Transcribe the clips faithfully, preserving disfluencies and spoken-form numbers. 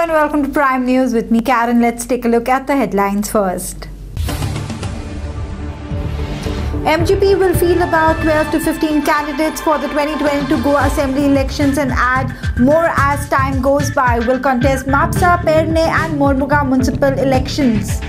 and welcome to Prime News with me, Karen. Let's take a look at the headlines first. M G P will field about twelve to fifteen candidates for the twenty twenty-two Goa Assembly elections and add more as time goes by. Will contest Mapsa, Perne and Mormuga municipal elections.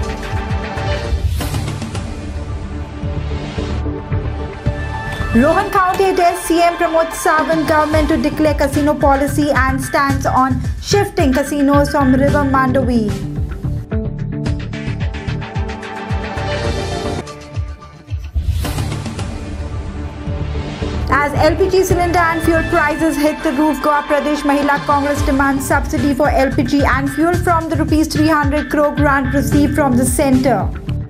Rohan County tests C M Pramod Sawant government to declare casino policy and stands on shifting casinos from River Mandovi. As L P G cylinder and fuel prices hit the roof, Goa Pradesh Mahila Congress demands subsidy for L P G and fuel from the rupees three hundred crore grant received from the centre.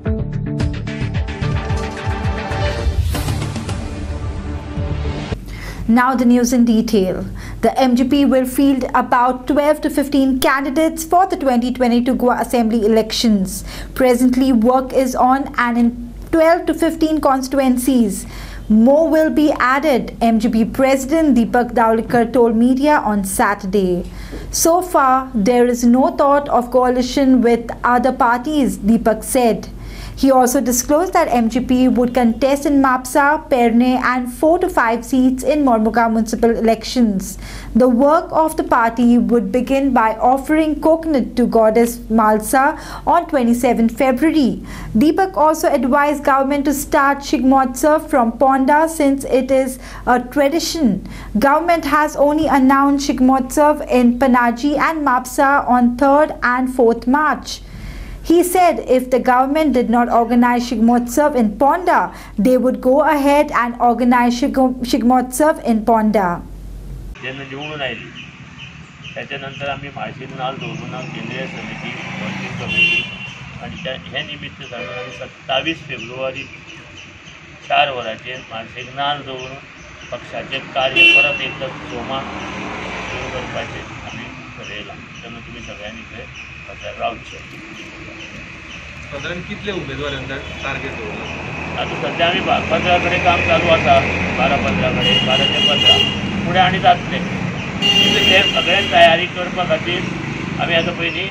Now the news in detail. The M G P will field about twelve to fifteen candidates for the twenty twenty-two Goa Assembly elections. Presently, work is on and in twelve to fifteen constituencies. More will be added, M G P President Deepak Daulikar told media on Saturday. So far, there is no thought of coalition with other parties, Deepak said. He also disclosed that M G P would contest in Mapsa, Perne and four to five seats in Mormuga municipal elections. The work of the party would begin by offering coconut to goddess Malsa on twenty-seventh February. Deepak also advised government to start Shigmotsav from Ponda since it is a tradition. Government has only announced Shigmotsav in Panaji and Mapsa on third and fourth March. He said if the government did not organize Shigmotsav in Ponda, they would go ahead and organize Shigmotsav in Ponda. ज्यांना निवडून आली त्याच्यानंतर आम्ही माळशिर नाल धोरणा केंद्रीय समिती working committee आणि त्या ह्या निमित्त सांगून आम्ही सत्तावीस फेब्रुवारी चार वरांचेर माळशिर नाल दवरून पक्षाचे कार्य परत एकदा सोमा सुरू करपाचें आमी ठरयलां. तेन्ना तुमी सगळ्यांनी थंय हजर रावचें. साधारण कितले उमेदवारांचा टार्गेट दवरला? आता सध्या आम्ही पंधरा कडे काम चालू आसा. बारा पंधरा कडे बारा ते पंधरा फुडें आनी जातले. ते सगळ्यांक तयारी करपा खातीर आमी आतां पयलीं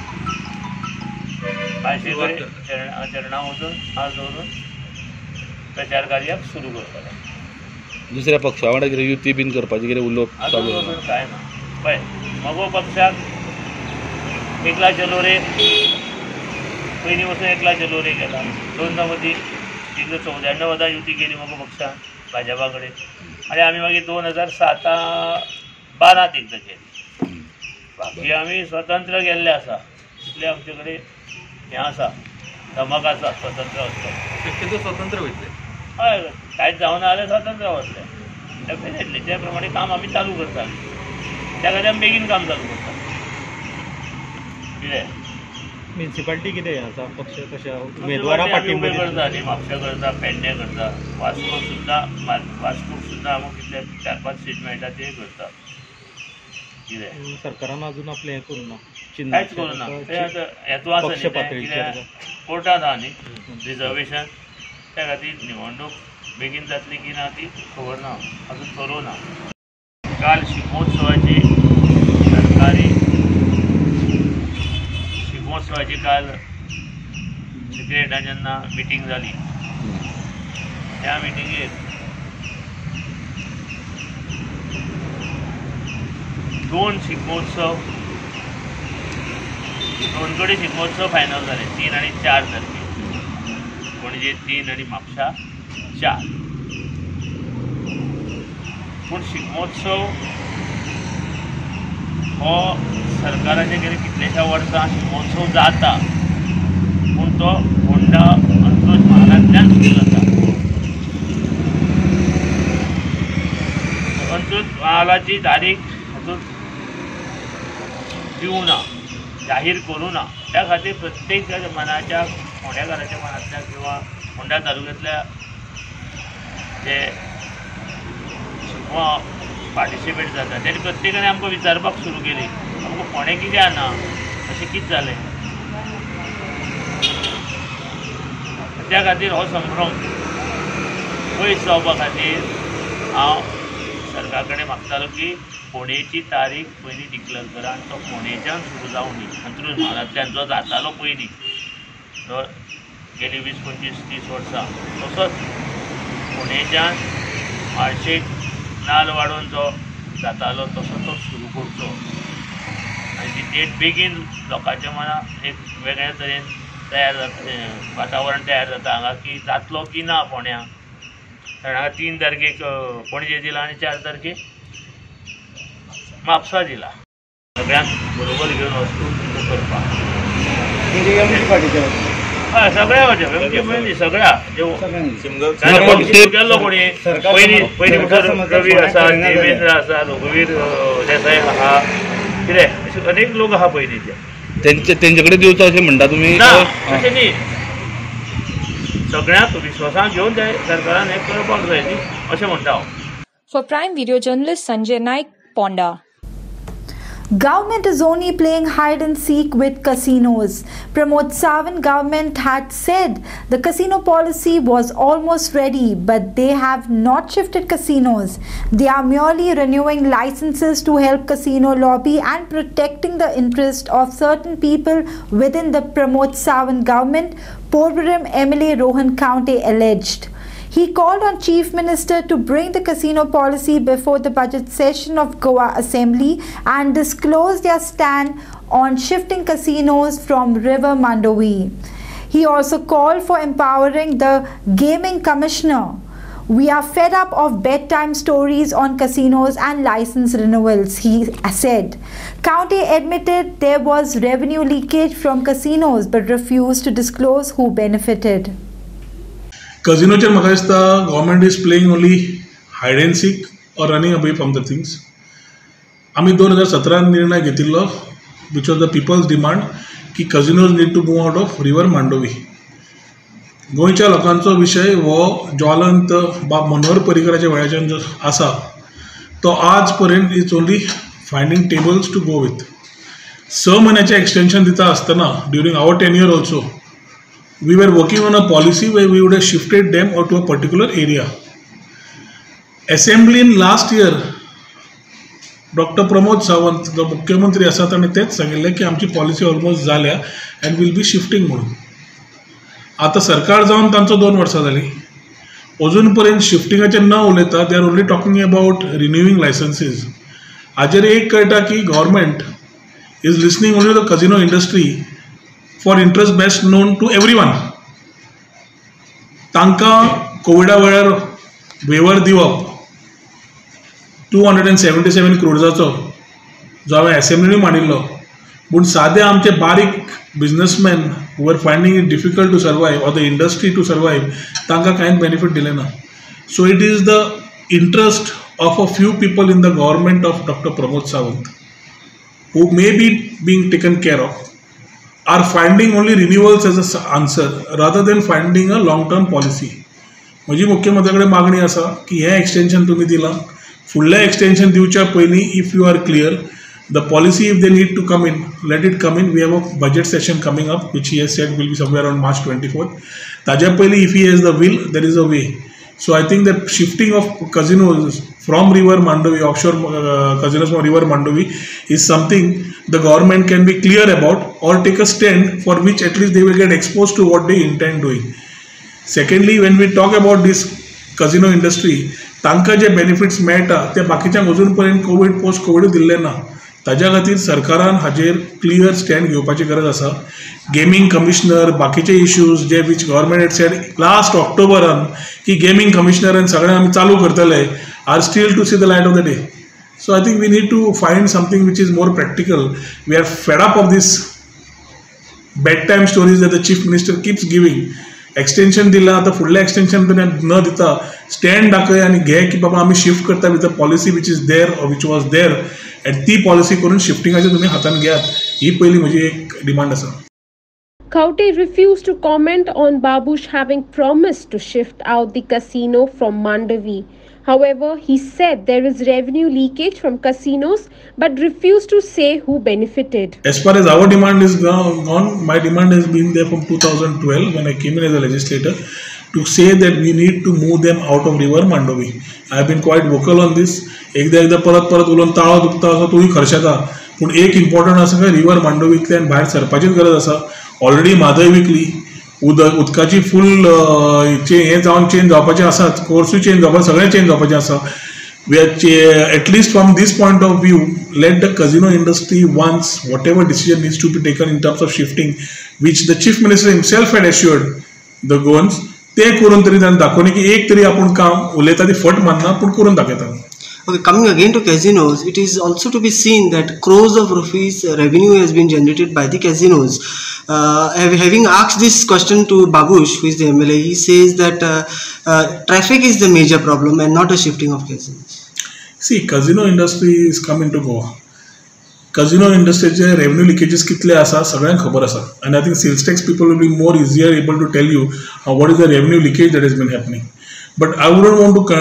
माळशे कडेन चरणा चरणा वचून आज दवरून प्रचार कार्याक सुरू करतले. दुसऱ्या पक्षा वांगडा कितें युती बीन करपाची कितें उलोवप चालू आसा? कांय ना. पळय मगो पक्षाक एकला चलोरे पयलीं वचून एकला चलोरे गेला. दोनदा मदीं एकदां चौद्याण्णव वदा युती केली मगो पक्षान भाजपा कडेन आनी आमी मागीर दोन हजार साता बारांत एकदां केली. बाकी आमी स्वतंत्र गेल्ले आसा. इतले आमचे कडेन हें आसा, धमक आसा स्वतंत्र वचपाक. शक्यतो स्वतंत्र वयतले. हय कांयच जावना जाल्यार स्वतंत्र वतले. डेफिनेटली त्या प्रमाणे काम आमी चालू करता. त्या खातीर आमी बेगीन काम चालू करता. कितें म्युन्सिपालिटी कितें आसा? पक्ष कशा उमेदवारा पाठिंबा करता न्ही. म्हापशा करता, पेडणे करता, वास्को सुद्दां वास्कोक सुद्दां आमकां कितले चार पांच सीट मेळटा ते करता. कितें सरकारान अजून आपलें हें करूं ना, कांयच करूं ना. तें आतां येतो आसा न्ही कित्याक कोर्टांत आहा न्ही रिजर्वेशन. त्या खातीर निवडणूक बेगीन जातली की ना ती खबर ना, अजून करूं ना. काल शिगमोत्सवाची सरकारी शिगमोत्सवाची काल सिक्रेटान जेन्ना मिटींग जाली त्या मिटिंगेर दोन शिगमोत्सव दोन कडेन शिगमोत्सव फायनल जाले. तीन आनी चार तारखे पणजे तीन आनी म्हापशा चार. पूण शिगमोत्सव हो सरकाराचे गेले कितलेशा वर्सां शिगमोत्सव जाता पूण तो फोंडा अंत्रोज म्हालांतल्यान सुरू जाता. अंत्रोज म्हालाची तारीख अजून दिवं ना, जाहीर करूं ना. त्या खातीर प्रत्येक मनाच्या फोंड्याकाराच्या मनांतल्या किंवा फोंडा तालुक्यांतल्या जे शिगमो पार्टिसिपेट जाता तेणी प्रत्येकाने आमकां विचारपाक सुरू केली आमकां फोंड्या कितें आना, अशें कितें जालें. त्या खातीर हो संभ्रम पयस जावपा खातीर हांव सरकार कडेन मागतालो की फोंडेची तारीख पयलीं डिक्लेअर करा आनी तो फोंडेच्यान सुरू जावनी अंत्रूज म्हालांतल्यान जो जातालो पयलीं तो गेली वीस पंचवीस तीस वर्सां तसोच फोंडेच्यान म्हाळशेक नाल वाडोवन जो जातालो तसो तो सुरू करचो आनी ती डेट बेगीन लोकांच्या मनात एक वेगळ्या तरेन तयार जाता वातावरण तयार जाता हांगा की जातलो की ना फोंड्या कारण हांगा तीन तारखेक पणजे दिला आनी चार तारखेक म्हापसा दिला सगळ्यांक बरोबर घेवन वचून करपाक हय सगळ्या वचप एमजी म्हणजे सगळ्या केल्लो कोणी पयलीं पयलीं भितर रवी आसा देवेंद्र आसा रघुवीर देसाय आहा कितें अशे अनेक लोक आहा पयलींचे तेंचे तेंचे कडेन दिवचो अशें म्हणटा तुमी ना तशें न्ही सगळ्यांक विश्वासान घेवन जाय सरकारान हें करपाक जाय न्ही अशें म्हणटा हांव. For Prime Video journalist Sanjay Naik, Ponda. Government is only playing hide and seek with casinos. Pramod Sawant government had said the casino policy was almost ready, but they have not shifted casinos. They are merely renewing licenses to help casino lobby and protecting the interest of certain people within the Pramod Sawant government, Porvorim M L A Rohan County alleged. He called on Chief Minister to bring the casino policy before the budget session of Goa Assembly and disclose their stand on shifting casinos from River Mandovi. He also called for empowering the Gaming Commissioner. We are fed up of bedtime stories on casinos and license renewals, he said. County admitted there was revenue leakage from casinos but refused to disclose who benefited. Casinocher म्हाका दिसता government is playing only hide and seek or running away from the things. आमी दोन हजार सतरान निर्णय घेतिल्लो which was the people's demand की casinos need to move out of river Mandovi. गोंयच्या लोकांचो विशय हो ज्वालंत बाब मनोहर पर्रीकराच्या वेळाच्यान जो आसा तो आज पर्यंत is only finding tables to go with. स म्हयन्याचें एक्सटेंशन दिता आसतना during our tenure also we were working on a policy where we would have shifted them out to a particular area. Assembly in last year, Doctor Pramod Sawant, जो मुख्यमंत्री आसा ताणें तेच सांगिल्लें की आमची पॉलिसी ऑलमोस्ट जाल्या अँड वील बी शिफ्टिंग म्हणून. आतां सरकार जावन तांचो दोन वर्सां जालीं अजून पर्यंत शिफ्टिंगाचेर न उलयता. They are only talking about renewing licences. हाजेर एक कळटा की government is listening only the casino industry for interest best known to everyone. तांकां कोविडा वेळार वेवर दिवप two hundred and seventy seven क्रोड्साचो जो हांवें एसेंब्लीन मांडिल्लो पूण सादे आमचे बारीक businessman who are finding it difficult to survive or the industry to survive तांकां कांयच बेनिफीट दिलें ना. So it is the interest of a few people in the government of doctor Pramod Sawant who may be being taken care of are finding only renewals as an answer rather than finding a long term policy. म्हजी मुख्यमंत्री कडेन मागणी आसा की हें extension तुमी दिलां फुडलें एक्सटेंशन दिवच्या पयलीं if you are clear the policy if they need to come in let it come in. We have a budget session coming up which he has said will be somewhere on March twenty fourth. ताज्या पयलीं if he has the will there is a way. So I think that shifting of casinos from River Mandovi, offshore uh, casinos from River Mandovi is something the government can be clear about or take a stand for which at least they will get exposed to what they intend doing. Secondly, when we talk about this casino industry, तांकां जे benefits मेळटा ते बाकीच्यांक अजून पर्यंत Covid post Covid दिल्ले ना. ताज्या खातीर सरकारान हाजेर क्लियर स्टँड घेवपाची गरज आसा. गेमिंग कमिशनर बाकीचे इश्यूज जे which government had said last ऑक्टोबरान की गेमिंग कमिशनरान सगळें आमी चालू करतले are still to see the light of the day. So I think we need to find something which is more practical. We are fed up of this bedtime stories that the chief minister keeps giving. Extension दिला आतां फुडलें extension न दिता stand दाखय आनी घे की बाबा आमी शिफ्ट करता with a policy which is there or which was there and ती पॉलिसी करून शिफ्टिंगाचें तुमी हातान घेयात. ही पयली म्हजी एक डिमांड आसा. Kauti refused to comment on Babush having promised to shift out the casino from Mandovi. However, he said there is revenue leakage from casinos but refused to say who benefited. As far as our demand is gone, my demand has been there from two thousand twelve when I came in as a legislator. to say that we need to move them out of river Mandovi. I have been quite vocal on this. एकदा एकदा परत परत उलोवन ताळो दुखता असो तूंय खर्शेता, पूण एक इम्पॉर्टंट आसा की रिवर मांडोवींतल्यान भायर सरपाचीच गरज आसा. ऑलरेडी म्हादय विकली, उदक उदकाची फूल हें जावन चेंज जावपाचें आसाच, कोर्सूय चेंज जावपाचें, सगळें चेंज जावपाचें आसा. We are, at least from this point of view, let the casino industry once, whatever decision needs to be taken in terms of shifting, which the chief minister himself had assured the goans, ते करून तरी ताणें दाखोवनी की एक तरी आपूण काम उलयता ती फट मारना पूण करून दाखयता. Okay, coming again to casinos, it is also to be seen that crores of rupees revenue has been generated by the casinos. Uh, having asked this question to Babush, who is the M L A, he says that uh, uh, traffic is the major problem and not a shifting of casinos. See, casino industry is coming to Goa. Casino industry revenue leakages कितले आसा सगळ्यांक खबर आसा, and I think sales tax people will be more easier able to tell you uh, what is the revenue leakage that has been happening. But I wouldn't want to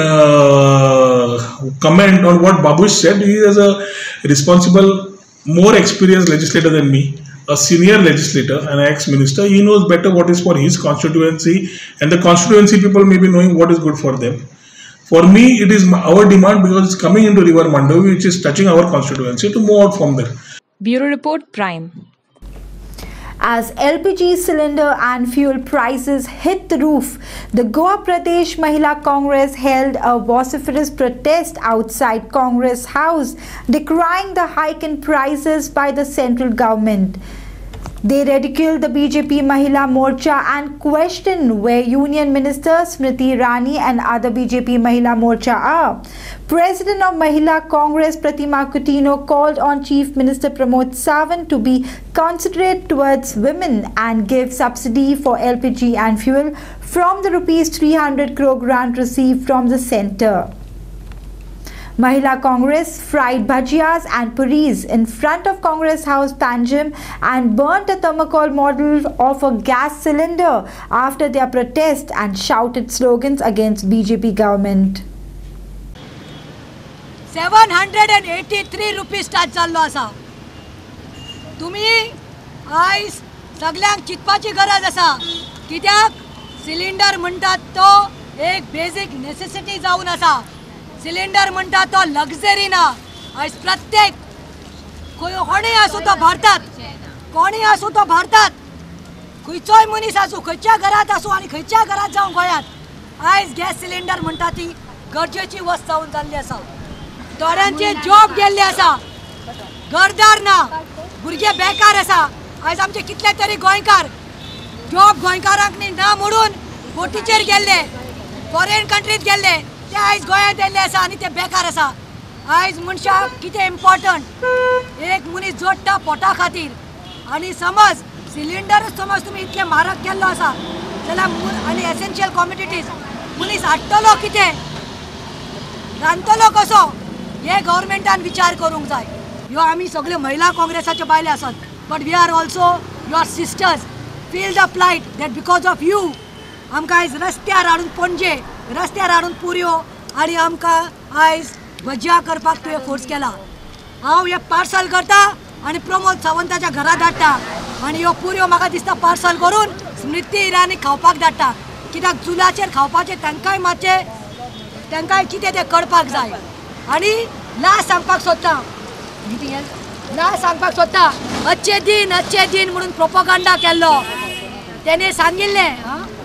uh, comment on what Babush said. He is a responsible, more experienced legislator than me, a senior legislator, an ex-minister. He knows better what is for his constituency, and the constituency people may be knowing what is good for them. For me, it is our demand, because it's coming into River Mandovi, which is touching our constituency, to move out from there. Bureau Report, Prime. As L P G cylinder and fuel prices hit the roof, the Goa Pradesh Mahila Congress held a vociferous protest outside Congress House, decrying the hike in prices by the central government. They ridiculed the B J P Mahila Morcha and questioned where Union Minister Smriti Irani and other B J P Mahila Morcha are. President of Mahila Congress Pratima Coutinho called on Chief Minister Pramod Sawant to be considerate towards women and give subsidy for L P G and fuel from the rupees three hundred crore grant received from the centre. Mahila Congress fried bhajias and puris in front of Congress House Panjim and burnt a thermocol model of a gas cylinder after their protest and shouted slogans against B J P government. seven hundred eighty-three rupees start जाल्लो आसा. तुम्ही आयज सगळ्यांक चिंतपाची गरज आसा, कित्याक cylinder म्हणटात तो एक बेसिक नेसेसिटी जावन आसा. सिलिंडर म्हणटा तो लग्जरी ना. आयज प्रत्येक कोणी आसूं तो भारतात, कोणी आसूं तो भारतात, खंयचोय मनीस आसूं, खंयच्या घरात आसूं आनी खंयच्या घरात जावं गोंयांत, आयज गॅस सिलिंडर म्हणटा ती गरजेची वस्त जावन जाल्ली आसा. थोड्यांचे जॉब गेल्ले आसा, घरदार ना, भुरगे बेकार आसा. आयज आमचे कितले तरी गोंयकार जॉब गोंयकारांक ना म्हणून बोटीचेर गेल्ले, फॉरेन कंट्रीत गेल्ले, ते आयज गोंयांत येयल्ले आसा आनी ते बेकार आसा. आयज मनशाक कितें इम्पॉर्टंट, एक मनीस जोडटा पोटा खातीर, आनी समज सिलिंडरूच समज तुमी इतले म्हारग केल्लो आसा जाल्यार आनी एसेन्शियल कॉमोडिटीज मनीस हाडटलो कितें, रांदतलो कसो, हे गव्हर्मेंटान विचार करूंक जाय. ह्यो आमी सगळे महिला काँग्रेसाचे बायले आसात, but we are also your sisters. Feel the plight that because of you आमकां आयज रस्त्यार हाडून पणजे, रस्त्यार हाडून पुरयो आनी आमकां आयज भजिया करपाक तुवें फोर्स केला. हांव हे पार्सल करता आनी प्रमोद सावंताच्या घरा धाडटा, आनी ह्यो पुरयो म्हाका दिसता पार्सल करून स्मृती इराणी खावपाक धाडटा, कित्याक चुलाचेर खावपाचें तांकांय मातशें तांकांय कितें तें कळपाक जाय. आनी लास्ट सांगपाक सोदता, लास्ट सांगपाक सोदता, अच्छे दिन अच्छे दिन म्हणून प्रोपोगंडा केल्लो. तेणे सांगिल्लें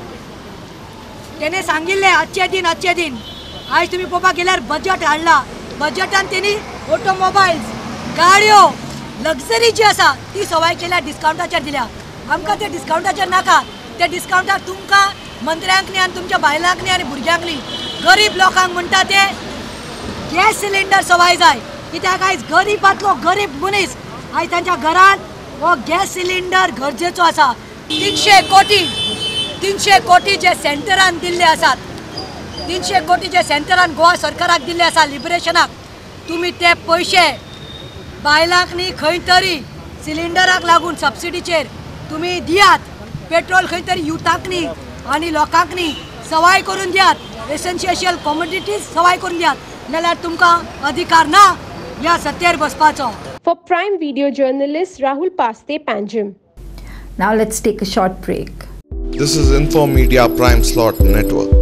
तेणे सांगिल्लें अच्छे दिन अच्छे दिन. आयज तुमी पळोवपाक गेल्यार बजट हाडला, बजटान तेणी ऑटोमोबायल्स, गाडयो, लग्जरी जी आसा ती सवाय केल्या डिस्कावंटाचेर दिल्या. आमकां ते डिस्कावंटाचेर नाका, ते डिस्कावंटार तुमकां मंत्र्यांक न्ही आनी तुमच्या बायलांक न्ही आनी भुरग्यांक न्ही, गरीब लोकांक म्हणटा ते गॅस सिलिंडर सवाय जाय. कित्याक आयज गरीबांतलो गरीब मनीस आयज तांच्या घरांत हो गॅस सिलिंडर गरजेचो आसा. तिनशे कोटी तिनशे कोटी जे सेंटरान दिल्ले आसात, तिनशे कोटी जे सेंटरान गोवा सरकाराक दिल्ले आसा लिबरेशनाक, तुमी ते पयशे बायलांक न्ही खंय तरी सिलिंडराक लागून सबसिडीचेर तुमी दियात. पेट्रोल खंय तरी युथाक न्ही आनी लोकांक न्ही सवाय करून दियात, एसेन्शियल कॉमोडिटीज सवाय करून दियात, नाल्यार तुमकां अधिकार ना ह्या सत्तेर बसपाचो. For Prime video journalist Rahul Paste, Panjim. Now let's take a short break. This is Info Media Prime Slot Network.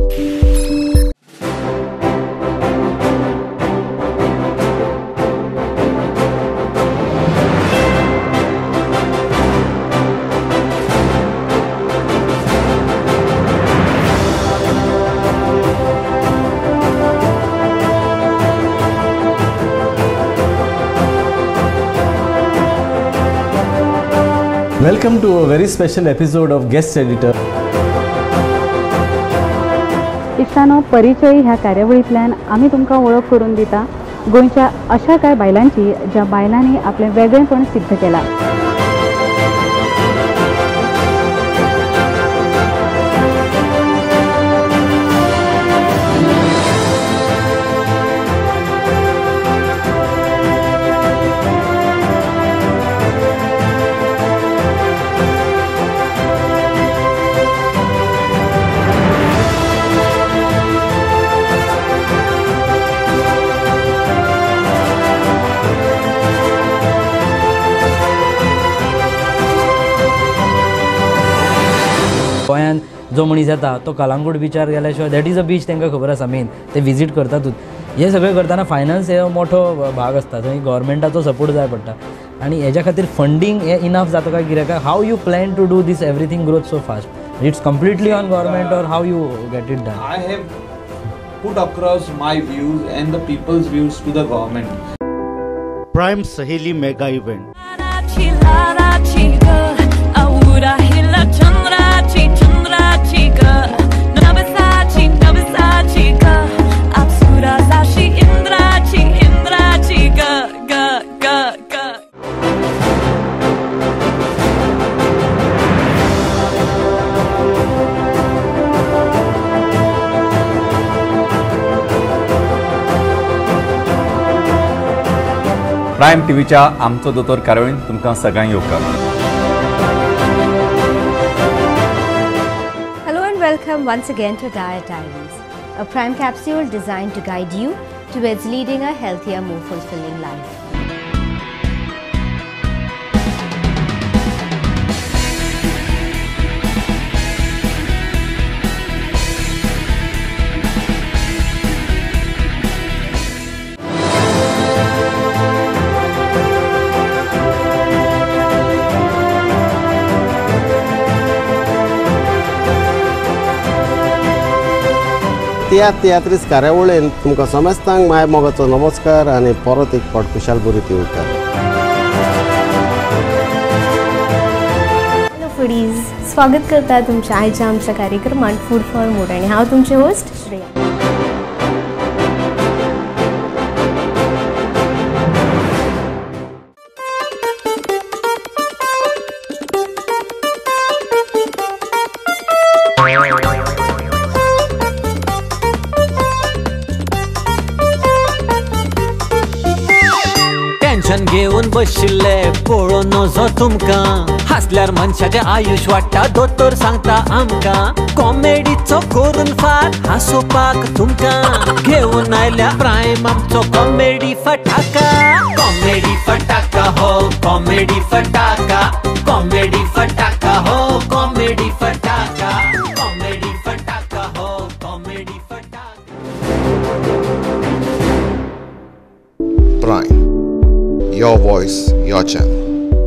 Welcome to a very special episode of Guest Editor. इश्टानो परिचय ह्या कार्यावळींतल्यान आमी तुमकां वळख करून दिता गोंयच्या अशा कांय बायलांची ज्या बायलांनी आपलें वेगळेपण सिद्ध केलां. गोंयांत जो मनीस येता तो कलांगूट बिचार गेल्या शिवाय दॅट इज अ बीच तांकां खबर आसा मेन ते विजीट करतातूच. हे सगळें करतना फायनान्स हे मोठो भाग आसता थंय गव्हर्मेंटाचो सपोर्ट जाय पडटा आनी हेज्या खातीर फंडींग हे इनफ जाता काय कित्याक how you plan to do this everything growth so fast it's completely on government or how you get it done. I have put across my views and the people's views to the government. Prime Saheli Mega Event. Prime टीव्हीच्या आमचो दोतोर कार्यावळींत तुमकां सगळ्यांक येवकार. Hello and welcome once again to Diet Diaries, a prime capsule designed to guide you towards leading a healthier, more fulfilling life. Tiatr तियात्रीस कार्यावळीन तुमकां समेस्तांक माय मोगाचो नमस्कार आनी परत एक फावट खुशाल बरी येवकार. हॅलो फूडीज, स्वागत करता तुमच्या आयच्या आमच्या कार्यक्रमात फूड फॉर मूड आणि हांव तुमचे होस्ट श्रेया. टेन्शन घेऊन बशिल्ले पळोवन नजो तुमकां हसल्यार मनशाचें आयुश वाडटा दोतोर सांगता आमकां कॉमेडीचो करून फाट हांसोवपाक तुमकां घेऊन आयल्या प्रायम आमचो कॉमेडी फटाका. कॉमेडी फटाका हो कॉमेडी फटाका कॉमेडी फटाका हो कॉमेडी फटाका कॉमेडी फटाका हो कॉमेडी फटाका. Prime. Your voice, your channel.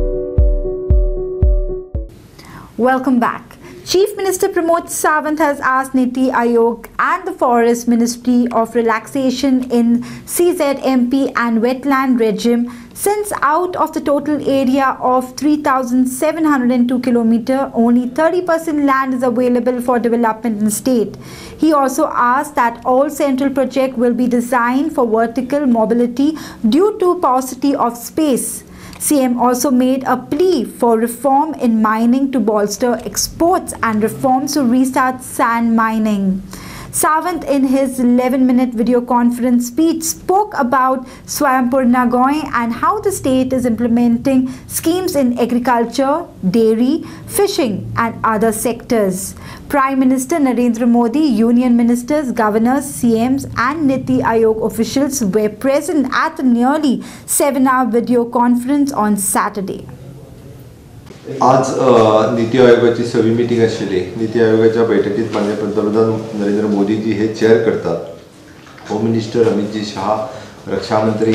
Welcome back. Chief Minister Pramod Sawant has asked Niti Aayog and the Forest Ministry of relaxation in C Z M P and wetland regime since out of the total area of three thousand seven hundred two kilometers, only thirty percent land is available for development in the state. He also asked that all central projects will be designed for vertical mobility due to paucity of space. C M also made a plea for reform in mining to bolster exports and reforms to restart sand mining. Sawant, in his eleven minute video conference speech, spoke about Swayambhur Gaon and how the state is implementing schemes in agriculture, dairy, fishing and other sectors. Prime Minister Narendra Modi, Union Ministers, Governors, C Ms and Niti Aayog officials were present at the nearly seven hour video conference on Saturday. आज अ, नीती आयोगाची सवी meeting आशिल्ली. नीती आयोगाच्या बैठकीत माननीय पंतप्रधान नरेंद्र मोदीजी हे chair करतात. होम मिनिस्टर अमितजी शहा, रक्षा मंत्री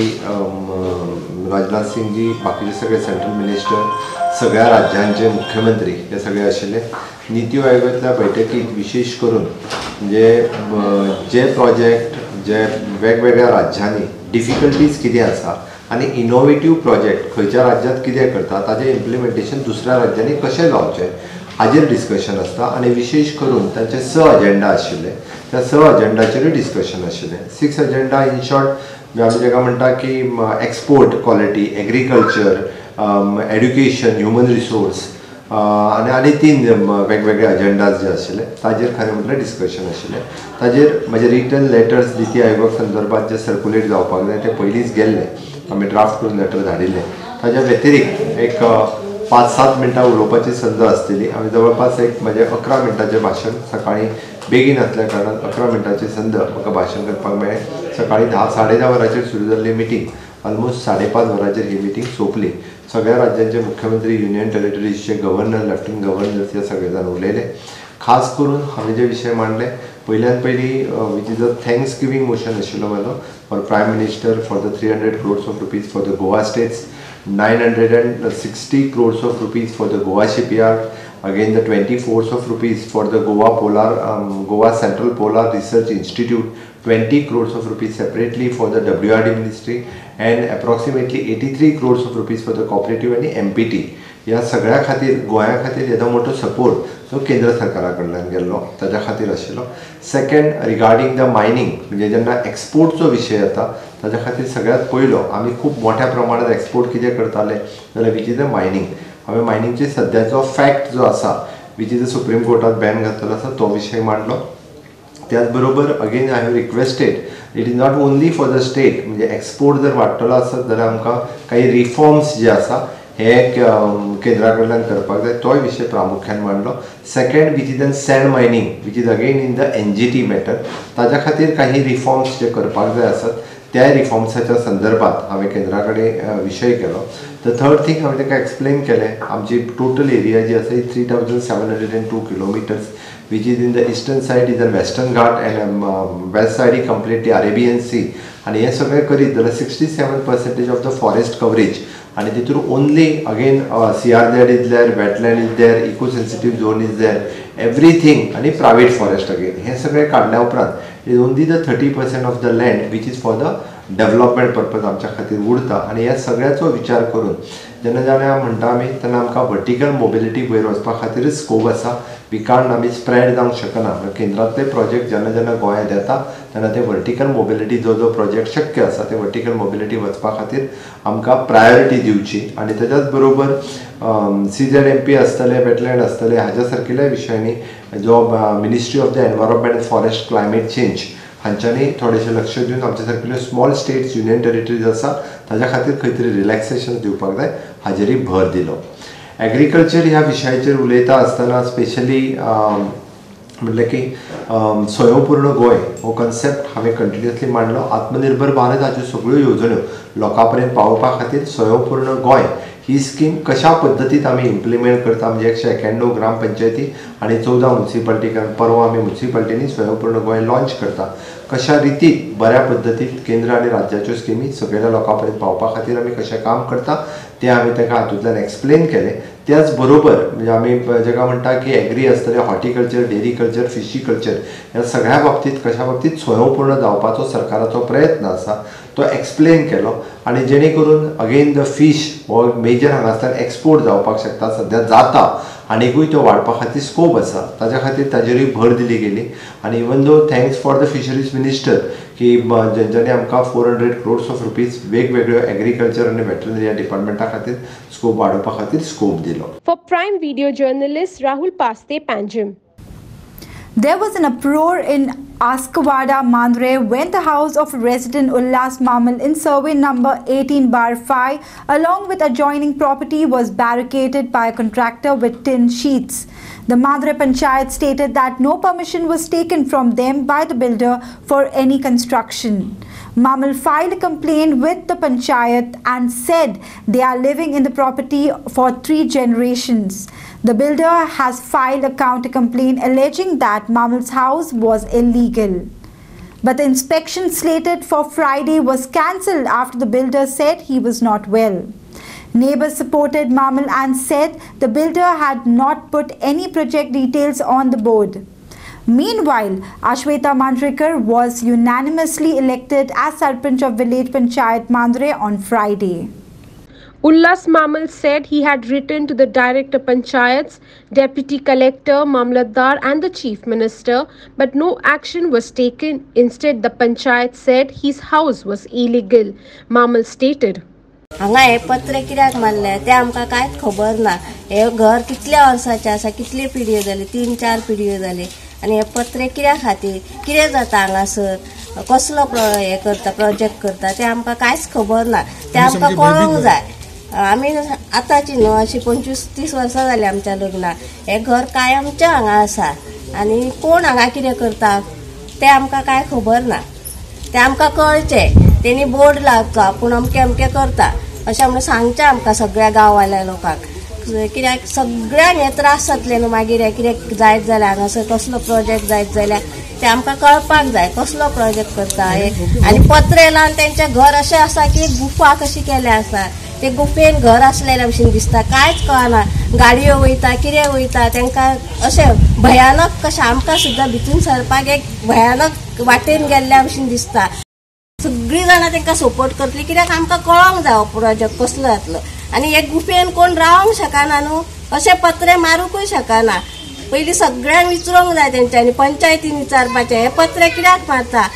अम, राजनाथ सिंगजी, बाकीचे सगळे सेंट्रल मिनिस्टर, सगळ्या राज्यांचे मुख्यमंत्री हे सगळे आशिल्ले. नीती आयोगातल्या बैठकीत विशेष करून म्हणजे जे प्रोजेक्ट जे वेगवेगळ्या राज्यांनी डिफिकल्टीज कितें आसा आनी इनोवेटीव प्रोजेक्ट खंयच्या राज्यांत कितें करता ताजें इम्प्लिमेंटेशन दुसऱ्या राज्यांनी कशें जावचें हाजेर डिस्कशन आसता. आनी विशेष करून तांचे स अजेंडा आशिल्ले. त्या स अजेंडाचेरूय डिस्कशन आशिल्लें. सिक्स अजेंडा इन शॉर्ट आमी जेका म्हणटा की export quality, agriculture, education, human resource आनी आनी तीन वेगवेगळे अजेंडाज जे आशिल्ले ताजेर खरें म्हटल्यार डिस्कशन आशिल्लें. ताजेर म्हजे रिटन लेटर्स नीती आयोगा संदर्भात जे सर्क्युलेट जावपाक जाय ते पयलींच गेल्ले. आमी ड्राफ्ट करून लेटर धाडिल्ले. ताज्या व्यतिरिक्त एक पाच सात मिनटां उलोवपाची संद आसतली. आमी जवळपास एक म्हणजे अकरा मिनटांचें भाशण सकाळीं बेगीन आसल्या कारणान अकरा मिनटांची संद म्हाका भाशण करपाक मेळ्ळें. सकाळीं धा साडे धा वरांचेर सुरू जाल्ली मिटींग ऑलमोस्ट साडे पांच वरांचेर ही मिटींग सोंपली. सगळ्या राज्यांचे मुख्यमंत्री, युनियन टेरिटरीजचे गव्हर्नर, लेफ्टनंट गव्हर्नर्स हे सगळे जाण उलयले. खास करून हांवें जे विशय मांडले पयल्यान पयली which is a thanksgiving motion आशिल्लो म्हाजो for prime minister for the three hundred crores of rupees for the Goa states, nine hundred sixty crores of rupees for the Goa shipyard, again the twenty-four of rupees for the Goa Polar um, Goa Central Polar Research Institute, twenty crores of rupees separately for the W R D ministry and approximately eighty-three crores of rupees for the cooperative and M P T. ह्या सगळ्या खातीर गोंया खातीर येदो मोठो support जो केंद्र सरकारा कडल्यान गेल्लो ताच्या खातीर आशिल्लो. सेकंड रिगार्डींग द मायनींग म्हणजे जेन्ना एक्सपोर्टचो विशय येता ताच्या खातीर सगळ्यात पयलो आमी खूब मोठ्या प्रमाणात एक्सपोर्ट कितें करताले जाल्यार वीच इज द मायनींग. हांवें मायनींगचे सद्याचो फॅक्ट जो आसा वीच इज द सुप्रीम कोर्टात बॅन घातलेलो आसा तो विशय मांडलो. त्याच बरोबर again I have requested it is not only for the state म्हणजे एक्सपोर्ट जर वाडटलो आसत जाल्यार आमकां काही रिफॉर्म्स जे आसा हे केंद्रा कडल्यान करपाक जाय तोय विशय प्रामुख्यान मांडलो. Second which is an sand mining which is again in the N G T matter. ताच्या खातीर काही रिफॉर्म्स जे करपाक जाय आसत त्या रिफॉर्म्साच्या संदर्भात हांवें केंद्रा कडेन विशय केलो. द थर्ड थिंग हांवें ताका एक्सप्लेन केलें आमची टोटल एरिया जी आसा ही three thousand seven hundred and two kilometres which is in the eastern side is the western Ghat and um, uh, west side is completely Arabian Sea. आणि हे सगळें करीत जाल्यार sixty seven percentage of the forest coverage आणि तितून only again C R Z is there, wetland is there, eco sensitive zone is there, everything आणि private forest again हे सगळें काडल्या उपरांत is only the thirty percent of the land which is for the development purpose आमच्या खातीर उरता. आणि ह्या सगळ्याचो विचार करून जेन्ना जेन्ना म्हणटा आमी तेन्ना आमकां वर्टिकल मोबिलिटी वयर वचपा खातीरच स्कोप आसा. विकांड आमी स्प्रेड जावंक शकना. केंद्रांतले प्रोजेक्ट जेन्ना जेन्ना गोंयांत येता तेन्ना ते वर्टिकल मोबिलिटी जो जो प्रोजेक्ट शक्य आसा ते वर्टिकल मोबिलिटी वचपा खातीर आमकां प्रायोरिटी दिवची. आनी तेच्याच बरोबर सी झेड एम पी आसतले, वेटलँड आसतले हाज्या सारकिल्या विशयांनी जो ministry of the environment and forest climate change हांच्यांनी थोडेशें लक्ष दिवन आमचे सारकिल्यो स्मॉल स्टेट्स, युनियन टेरिटरीज आसा ताच्या खातीर खंय तरी रिलॅक्सेशन दिवपाक जाय हाजेरय भर दिलो. एग्रीकल्चर ह्या विशयाचेर उलयता आसतना स्पेशली म्हटलें की स्वयंपूर्ण गोंय हो कन्सेप्ट हांवें कंटिन्युअसली मांडलो. आत्मनिर्भर भारत हाच्यो सगळ्यो येवजण्यो लोकां पर्यंत पावोवपा खातीर स्वयंपूर्ण गोंय ही स्कीम कशा पद्दतीत आमी इम्प्लिमेंट करता म्हणजे एकशे एक्याण्णव ग्रामपंचायती आणि चौदा म्युन्सिपालिटी कारण परवा आमी म्युन्सिपालिटींनी स्वयंपूर्ण गोंय लॉन्च करता. कशा रितीत बऱ्या पद्दतीत केंद्र आणि राज्याच्यो स्किमी सगळ्या लोकां पर्यंत पावपा खातीर आमी कशें काम करता तें हांवें ताका हातूंतल्यान एक्सप्लेन केलें. त्याच बरोबर म्हणजे आमी जेका म्हणटा की एग्री आसतलें, horticulture, dairy culture, fishy culture ह्या सगळ्या बाबतींत कशा बाबतींत स्वयंपूर्ण जावपाचो सरकाराचो प्रयत्न आसा तो एक्सप्लेन केलो. आनी जेणे करून अगेन द फीश हो मेजर हांगासल्यान एक्सपोर्ट जावपाक शकता, सद्या जाता आनीकूय तो वाडपा खातीर स्कोप आसा ताच्या खातीर ताजेरूय भर दिली गेली. आनी even though thanks for the fisheries minister की जेंच्यांनी आमकां four hundred crores of rupees वेगवेगळ्यो एग्रीकल्चर आनी वेटरनरी ह्या डिपार्टमेंटा खातीर स्कोप वाडोवपा खातीर स्कोप दिलो. For Prime Video journalist Rahul Paste, Panjim. There was an uproar in Askawada, Mandre when the house of resident Ullas Mamal in survey number eighteen bar five along with adjoining property was barricaded by a contractor with tin sheets. The Mandre Panchayat stated that no permission was taken from them by the builder for any construction. Mamal filed a complaint with the Panchayat and said they are living in the property for three generations. The builder has filed a counter complaint alleging that Mamal's house was illegal. But the inspection slated for Friday was cancelled after the builder said he was not well. Neighbors supported Mamal and said the builder had not put any project details on the board. Meanwhile, Ashweta Mandrekar was unanimously elected as Sarpanch of Village Panchayat Mandre on Friday. Ullas Mamal said he had written to the Director Panchayats, Deputy Collector, Mamlatdar and the Chief Minister, but no action was taken. Instead, the Panchayat said his house was illegal. Mamal stated, हांगा हे पत्र कित्याक मारले ते आमकां कांयच खबर ना. हे घर कितल्या वर्साचें आसा, कितले पिढयो जाले, तीन चार पिढयो जाले आनी हे पत्रे कित्या खातीर, कितें जाता हांगासर, कसलो हे करता प्रोजेक्ट करता ते आमकां कांयच खबर ना. ते आमकां कळोंक जाय. आमी आतांची न्हू अशी पंचवीस तीस वर्सां जाली आमच्या लग्नाक. हे घर कायमचें हांगा आसा आनी कोण हांगा कितें करता ते आमकां कांय खबर ना. ते आमकां कळचें. तेणी बोर्ड लावचो आपूण अमकें अमकें करता अशें म्हणून सांगचें आमकां सगळ्या गांववाल्या लोकांक. कित्याक सगळ्यांक हे त्रास जातले न्हू मागीर हे कितें जायत जाल्यार हांगासर कसलो प्रोजेक्ट जायत जाल्यार ते आमकां कळपाक जाय कसलो प्रोजेक्ट करता हे. आनी पत्रे लावन तेंचें घर अशें आसा की गुफा कशी केल्या आसा. ते गुफेन घर आसलेल्या भशेन दिसता. कांयच कळना. गाडयो वयता कितें वयता तेंकां अशें भयानक कशें आमकां सुद्दां भितून सरपाक एक भयानक वाटेन गेल्ल्या भशेन दिसता. सगळीं जाणां तांकां सपोर्ट करतली कित्याक आमकां कळोंक जाय हो प्रोजेक्ट कसलो जातलो. आनी हे गुफेन कोण रावंक शकना न्हू. अशें पत्रे मारूंकूय शकना. पयलीं सगळ्यांक विचारूंक जाय तेंच्यांनी पंचायतीन विचारपाचें हे पत्रे कित्याक मारता.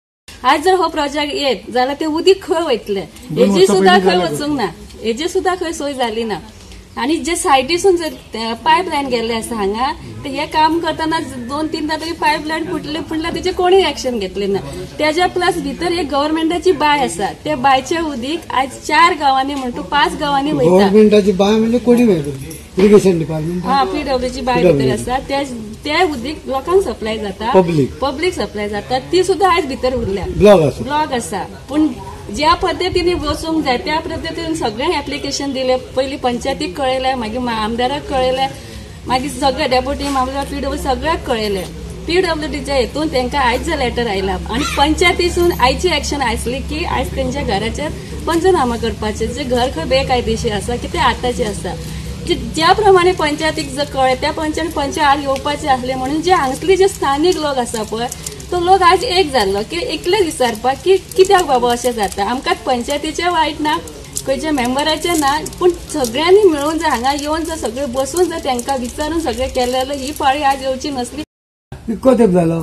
आज जर हो प्रोजेक्ट येत जाल्यार ते उदीक खंय वयतले हेजी सुद्दां खंय वचूंक ना. हेजी सुद्दां खंय सोय जाली ना. आनी जे सायडीसून जर पायप लायन गेल्ले आसा हांगा ते हे काम करतना दोन तीनदा तरी पायप लायन फुटले फुटल्यार तेजे कोणूय एक्शन घेतले ना. तेज्या प्लस भितर एक गव्हर्मेंटाची बाय आसा. त्या बायचे उदीक आज चार गांवांनी म्हणटा पाच गांवांनी वयता. गव्हर्मेंटाची बाय म्हणजे कोणी इरिगेशन डिपार्टमेंट हा पीडब्ल्यूची बाय भितर आसा. ते उदीक लोकांक सप्लाय जाता. पब्लीक पब्लीक सप्लाय जाता. ती सुद्दां आयज भितर उरल्या. ब्लॉक आसा. पूण ज्या पद्दतीने वचूंक जाय त्या पद्दतीन सगळ्यांक एप्लिकेशन दिले. पयलीं पंचायतीक कळयलें मागीर आमदाराक कळयलें मागीर सगळे डेप्युटी मामलेदार पीडब्ल्यू सगळ्याक कळयलें. पीडब्ल्यूडीच्या हेतून तांकां आयज लेटर आयला आनी पंचायतीसून आयची एक्शन आसली की आयज तेंच्या घराचेर पंचनामा करपाचें. जे घर खंय बेकायदेशीर आसा की ते आतांचें आसा. ज्या प्रमाणे पंचायतीक जर कळ्ळें त्या पंचायत पंचायत येवपाचें आसलें म्हणून जे हांगसले जे स्थानीक लोक आसा पळय तो लोक आज एक जाल्लो की एकले विचारपाक की कित्याक बाबा अशें जाता. आमकां पंचायतीचें वायट ना खंयच्या मेंबराचें ना पूण सगळ्यांनी मेळून जर हांगा येवन जर सगळें बसून जर तांकां विचारून सगळें केलें जाल्यार ही पाळी आज येवची नासली. कितको तेंप जालो.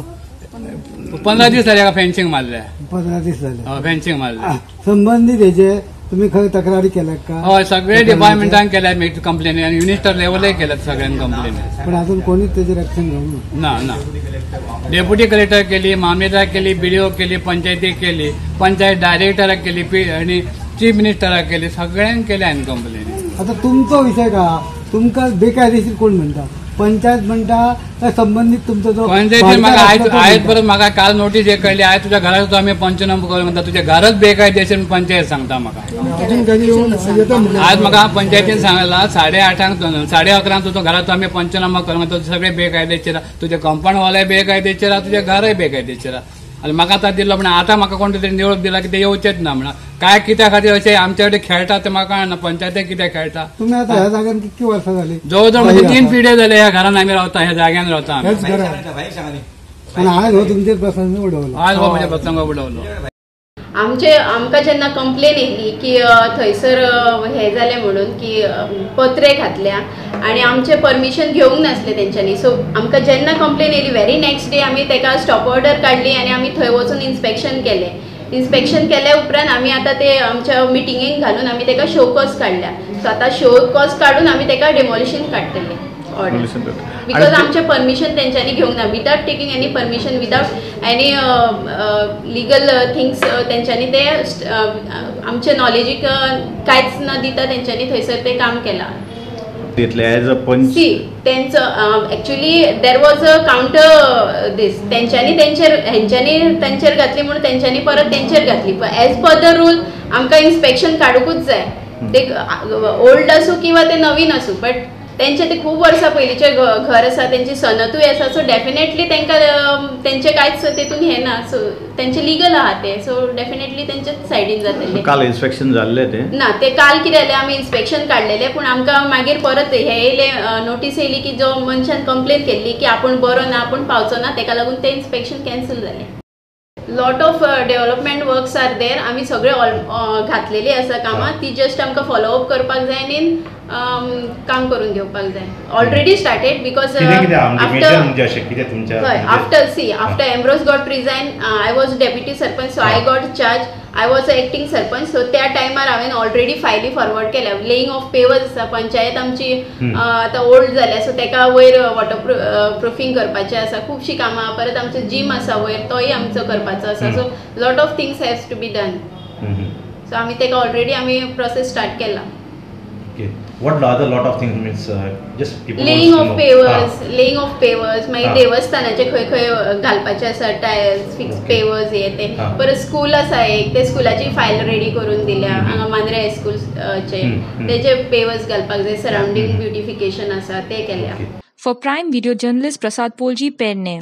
पंदरा दीस जाले फेन्सिंग मारले. पंदरा दीस जाले फेन्सिंग मारले. संबंधीत हेजे तुम्ही खंय तक्रारी केल्यात का. हय सगळे डिपार्टमेंटान केल्यात कंप्लेनी आनी मिनिस्टर लेवलय केल्यात सगळ्यांनी कंप्लेनी. पण अजून कोणीच तेजेर एक्शन घेवंक ना. ना डेप्युटी कलेक्टर केली, मामलेदार केली, बीडीओ केली, पंचायतीक केली, पंचायत डायरेक्टराक केली आनी चीफ मिनिस्टराक केली. सगळ्यांक केली हांवें कंप्लेनी. आता तुमचो विषय का तुमकां बेकायदेशीर कोण म्हणटा. पंचायत म्हणटा काय संबंधित तुमचो जो पंचायतीन म्हाका आयज आयज परत म्हाका काल नोटीस एक कळली आयज तुज्या घराचो तो आमी पंचनामा करूं म्हणटा. तुज्या घरच बेकायदेशीर पंचायत सांगता म्हाका. आज म्हाका पंचायतीन सांगला साडे आठांक साडे अकरांक तुजो घराचो आमी पंचनामा करूं म्हणटा. सगळे बेकायदेशीर तुजे कंपाऊंड वॉलय बेकायदेशीर आहा तुजें घरय बेकायदेशीर आहा. आनी म्हाका आतां दिलो म्हणून आतां म्हाका कोण तरी निवड दिला की ते येवचेच ना म्हणून. काय कित्या खातीर अशें आमचे कडेन खेळटा ते म्हाका कळना. पंचायतीक कित्याक खेळटा. तुम्ही आता ह्या जाग्यान कितकी वर्सां जाली. जवळ जवळ म्हणजे तीन पिढ्यो जाले ह्या घरान आमी रावता ह्या जाग्यान रावता आमी. आनी आयज हो तुमचेर प्रसंग उडवलो. आज हो म्हणजे प्रसंग उडवलो. आमचे आमकां जेन्ना कंप्लेन येयली की थंयसर हे जालें म्हणून की पत्रे घातल्या आनी आमचें परमिशन घेवंक नासलें तेंच्यांनी. सो आमकां जेन्ना कंप्लेन येयली वेरी नेक्स्ट डे आमी ताका स्टॉप ऑर्डर काडली आनी आमी थंय वचून इन्स्पेक्शन केलें. इन्स्पेक्शन केल्या उपरांत आमी आतां ते आमच्या मिटिंगेक घालून आमी ताका शो कॉज काडल्या. सो आतां शो कॉज काडून आमी ताका डेमोलिशन काडटले ऑर्डर. बिकॉज आमचे परमिशन तेंच्यांनी घेवंक ना. Without taking any permission without any legal things तेंच्यांनी ते आमचे नॉलेजीक कांयच न दिता तेंच्यांनी थंयसर ते काम केलां. ॲज अ पंच सी त्यांचं actually there was a counter this तेंच्यांनी तेंचेर हेंच्यांनी तेंचेर घातली म्हणून तेंच्यांनी परत तेंचेर घातली पण एज पर द रूल आमकां इन्स्पेक्शन काडूकूच जाय ते ओल्ड आसूं किंवा ते नवीन आसूं बट तेंचे ते खूब वर्सां पयलींचे घर आसा तेंची सनतूय आसा सो डेफिनेटली तेंकां तेंचे कांयच तेतून हें ना सो तेंचे लिगल आहा ते सो डेफिनेटली तेंचेच सायडीन जातले काल इन्स्पेक्शन जाल्ले ते ना ते काल कितें जालें आमी इन्स्पेक्शन काडलेले पूण आमकां मागीर परत हे येयले नोटीस येयली की जो मनशान कंप्लेन केल्ली की आपूण बरो ना आपूण पावचो ना तेका लागून तें इन्स्पेक्शन कॅन्सल जालें lot of development works are there आमी सगळे घातलेली आसा कामां ती जस्ट आमकां फॉलोअप करपाक जाय आनी काम करून घेवपाक जाय already started because after after C after Ambrose got resign I was deputy sarpanch so I got charge I was acting sarpanch so त्या टायमार हांवें ऑलरेडी फायली फॉरवर्ड केल्या लेईंग ऑफ पेवर्स आसा पंचायत आमची आतां ओल्ड जाल्या सो तेका वयर वॉटर प्रुफींग करपाचें आसा खुबशीं कामां परत आमचो जीम आसा वयर तोय आमचो करपाचो आसा so lot of things has to be done so आमी तेका ऑलरेडी आमी प्रोसेस स्टार्ट केला What are the lot of things means uh, just people laying of pavers laying of pavers मागीर देवस्थानाचे खंय खंय घालपाचे आसा टायल्स फिक्स पेवर्स हे ते परत स्कूल आसा एक ते स्कुलाची फायल रेडी करून दिल्या हांगा मांद्रे हायस्कूल चे तेचे पेवर्स घालपाक जाय सराउंडिंग ब्युटिफिकेशन आसा ते केल्या For Prime Video journalist Prasad Polji, Perne.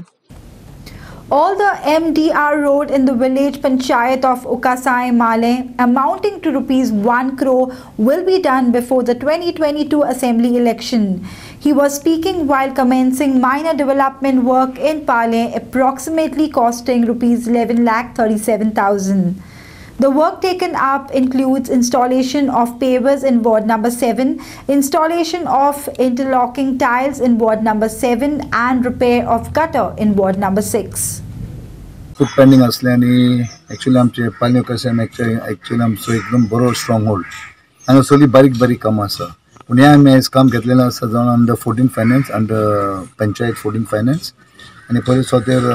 All the M D R road in the village panchayat of Ukasai Male amounting to rupees one crore will be done before the twenty twenty-two assembly election. He was speaking while commencing minor development work in Pale approximately costing rupees eleven lakh thirty-seven thousand. The work taken up includes installation of pavers in ward number seven, installation of interlocking tiles in ward number seven and repair of gutter in ward number six. खूप pending असले आणि actually आमचे पालये कशें actually actually आमचो एकदम बरो strong hold हांगा सगळीं बारीक बारीक कामां आसा पूण हे आमी आयज काम घेतलेलें आसा जावन under fourteen finance under panchayat fourteen finance आनी पयलीं सोतेर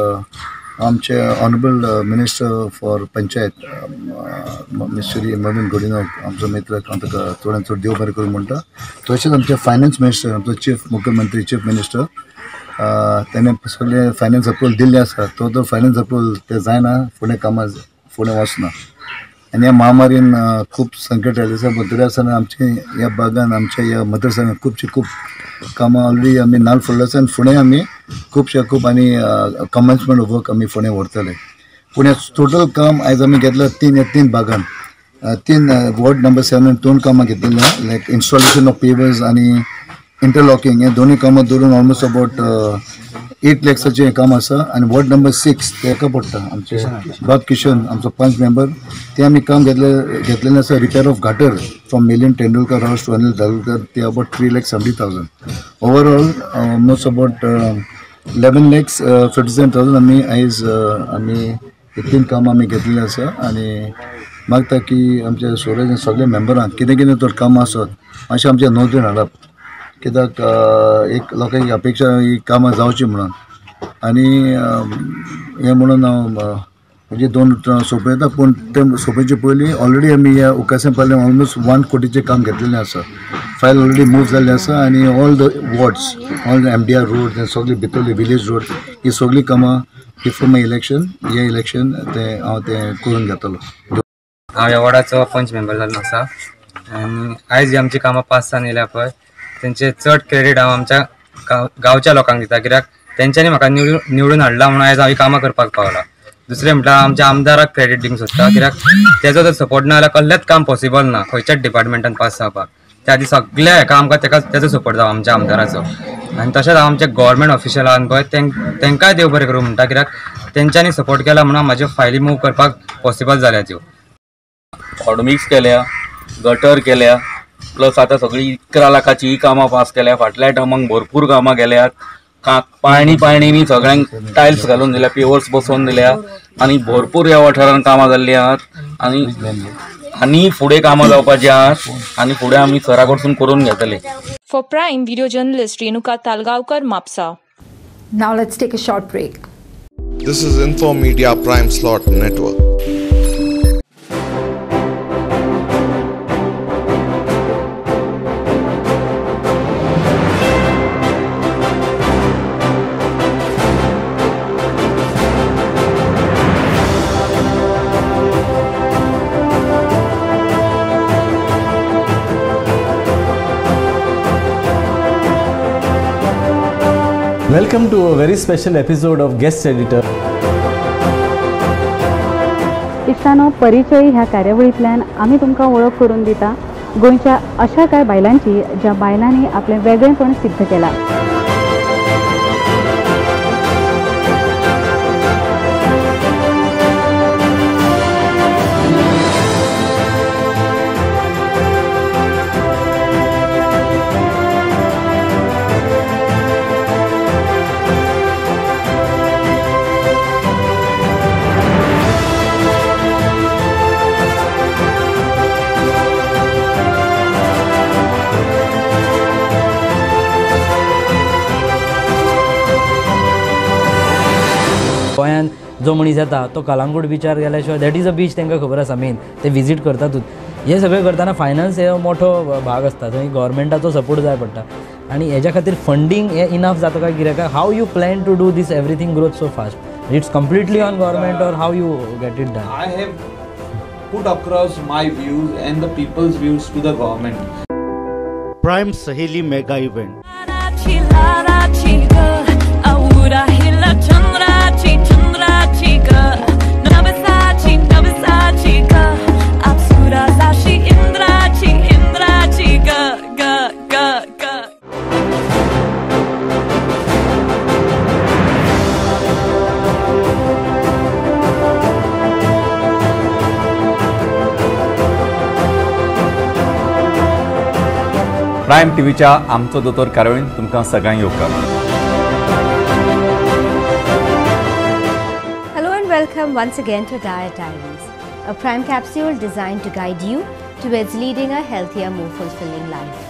आमचे honourable minister for panchayat mister मॉर्निंग गोडिनो आमचो मित्र ताका चडांत चड देव बरें करूं म्हणटा तशेंच आमचे फायनान्स मिनिस्टर आमचो चीफ मुख्यमंत्री चीफ मिनिस्टर तेणें सगळे फायनान्स अप्रूवल दिल्ले आसा तो जर फायनान्स अप्रूवल ते जायना फुडें कामां फुडें वचना आनी ह्या महामारीन खूब संकट आयलें आसा पण तरी आसतना आमचे ह्या भागान आमच्या ह्या मतदारसंघात खुबशीं खूब कामां ऑलरेडी आमी नाल्ल फोडले आसा आनी फुडें आमी खुबशे खूब आनी कमेन्समेंट वर्क आमी फुडें व्हरतले पूण हें टोटल काम आयज आमी घेतलां तीन ह्या तीन भागान तीन वॉर्ड नंबर सेवन दोन कामां घेतिल्लीं लायक इन्स्टॉलेशन ऑफ पेवर्स आनी इंटरलॉकिंग हे दोन्ही कामां धरून ऑलमोस्ट अबाउट एट लॅक्साचें काम आसा आनी वॉर्ड नंबर सिक्स तेका पडटा आमचे बाब किशन आमचो पंच मेंबर ते आमी काम घेतले घेतलेलें आसा repair of gutter from Milind Tendulkar house to Anil Dharulkar ते about three lakhs seventy thousand overall almost about eleven lakhs fifty seven thousand आमी आयज आमी हे तीन कामां आमी घेतलेलीं आसा आनी मागता की आमच्या सोयऱ्यां सगळ्या मेंबरांक कितें कितें तर कामां आसत मातशें आमच्या नोंदणीन हाडप कित्याक एक लोकांची अपेक्षा ही कामां जावची म्हणून आनी हें म्हणून हांव म्हणजे दोन सोंपयता पूण ते सोंपयचे पयलीं ऑलरेडी आमी ह्या उकासे पाले ऑलमोस्ट वन कोटीचें काम घेतलेलें आसा फायल ऑलरेडी मूव जाल्लें आसा आनी all the wards all the M D R road सगळी भितरली विलेज रोड ही सगळीं कामां बिफोर माय इलेक्शन हे इलेक्शन ते हांव तें करून घेतलो हांव ह्या वॉर्डाचो पंच मेंबर जाल्लो आसा आनी आयज आमची कामां पास जावन येयल्या पळय तेंचे चड क्रेडीट हांव आमच्या गांव गांवच्या लोकांक दिता कित्याक तेंच्यांनी म्हाका निवडून निवडून हाडला म्हणून आयज हांव ही कामां करपाक पावला दुसरें म्हटल्यार आमच्या आमदाराक क्रेडीट दिवंक सोदता कित्याक तेजो जर सपोर्ट ना जाल्यार कसलेंच काम पॉसिबल ना खंयच्याच डिपार्टमेंटान पास जावपाक त्या खातीर सगळ्या हेका आमकां तेका तेजो सपोर्ट जावं आमच्या आमदाराचो आनी तशेंच हांव आमचे गव्हर्मेंट ऑफिशियल आहात पळय तेंकांय देव बरें करूं म्हणटा कित्याक तेंच्यांनी सपोर्ट केला म्हणून म्हाज्यो फायली मूव करपाक पॉसिबल जाल्या त्यो हॉडमिक्स केल्या गटर केल्या प्लस आता सगळी इकरा लाखाची कामां पास केल्या फाटल्या टर्माक भरपूर कामां केल्यात का पाळणी पाळणींनी सगळ्यांक टायल्स घालून दिल्या पेवर्स बसोवन दिल्या आनी भरपूर ह्या वाठारांत कामां जाल्लीं आहात आनी आनी फुडें कामां जावपाची आहात आनी फुडें आमी सरा कडसून करून घेतले. For Prime Video journalist Renuka Talgaonkar, Mapsa. Now let's take a short break. This is Info Media Prime Slot Network. Welcome to a very special episode of Guest Editor. इश्टानो, परिचय ह्या कार्यावळींतल्यान आमी तुमकां वळख करून दिता गोंयच्या अशा कांय बायलांची ज्या बायलांनी आपलें वेगळेपण सिद्ध केलां. गोंयान जो मनीस येता तो कलांगूट बिचार गेल्या शिवाय दॅट इज अ बीच तांकां खबर आसा मेन ते विजीट करतातूच. हे सगळें करतना फायनान्स हे मोठो भाग आसता, थंय गव्हर्मेंटाचो सपोर्ट जाय पडटा आनी हेज्या खातीर फंडींग हे इनफ जाता काय कित्याक how you plan to do this everything growth so fast? It's completely on government or how you get it done? I have put across my views and the people's views to the government. Prime Saheli Mega Event. Prime टीव्हीच्या आमचो दोतोर कार्यावळीन तुमकां सगळ्यांक येवकार. Hello and welcome once again to Diet Diaries, a prime capsule designed to guide you towards leading a healthier, more fulfilling life.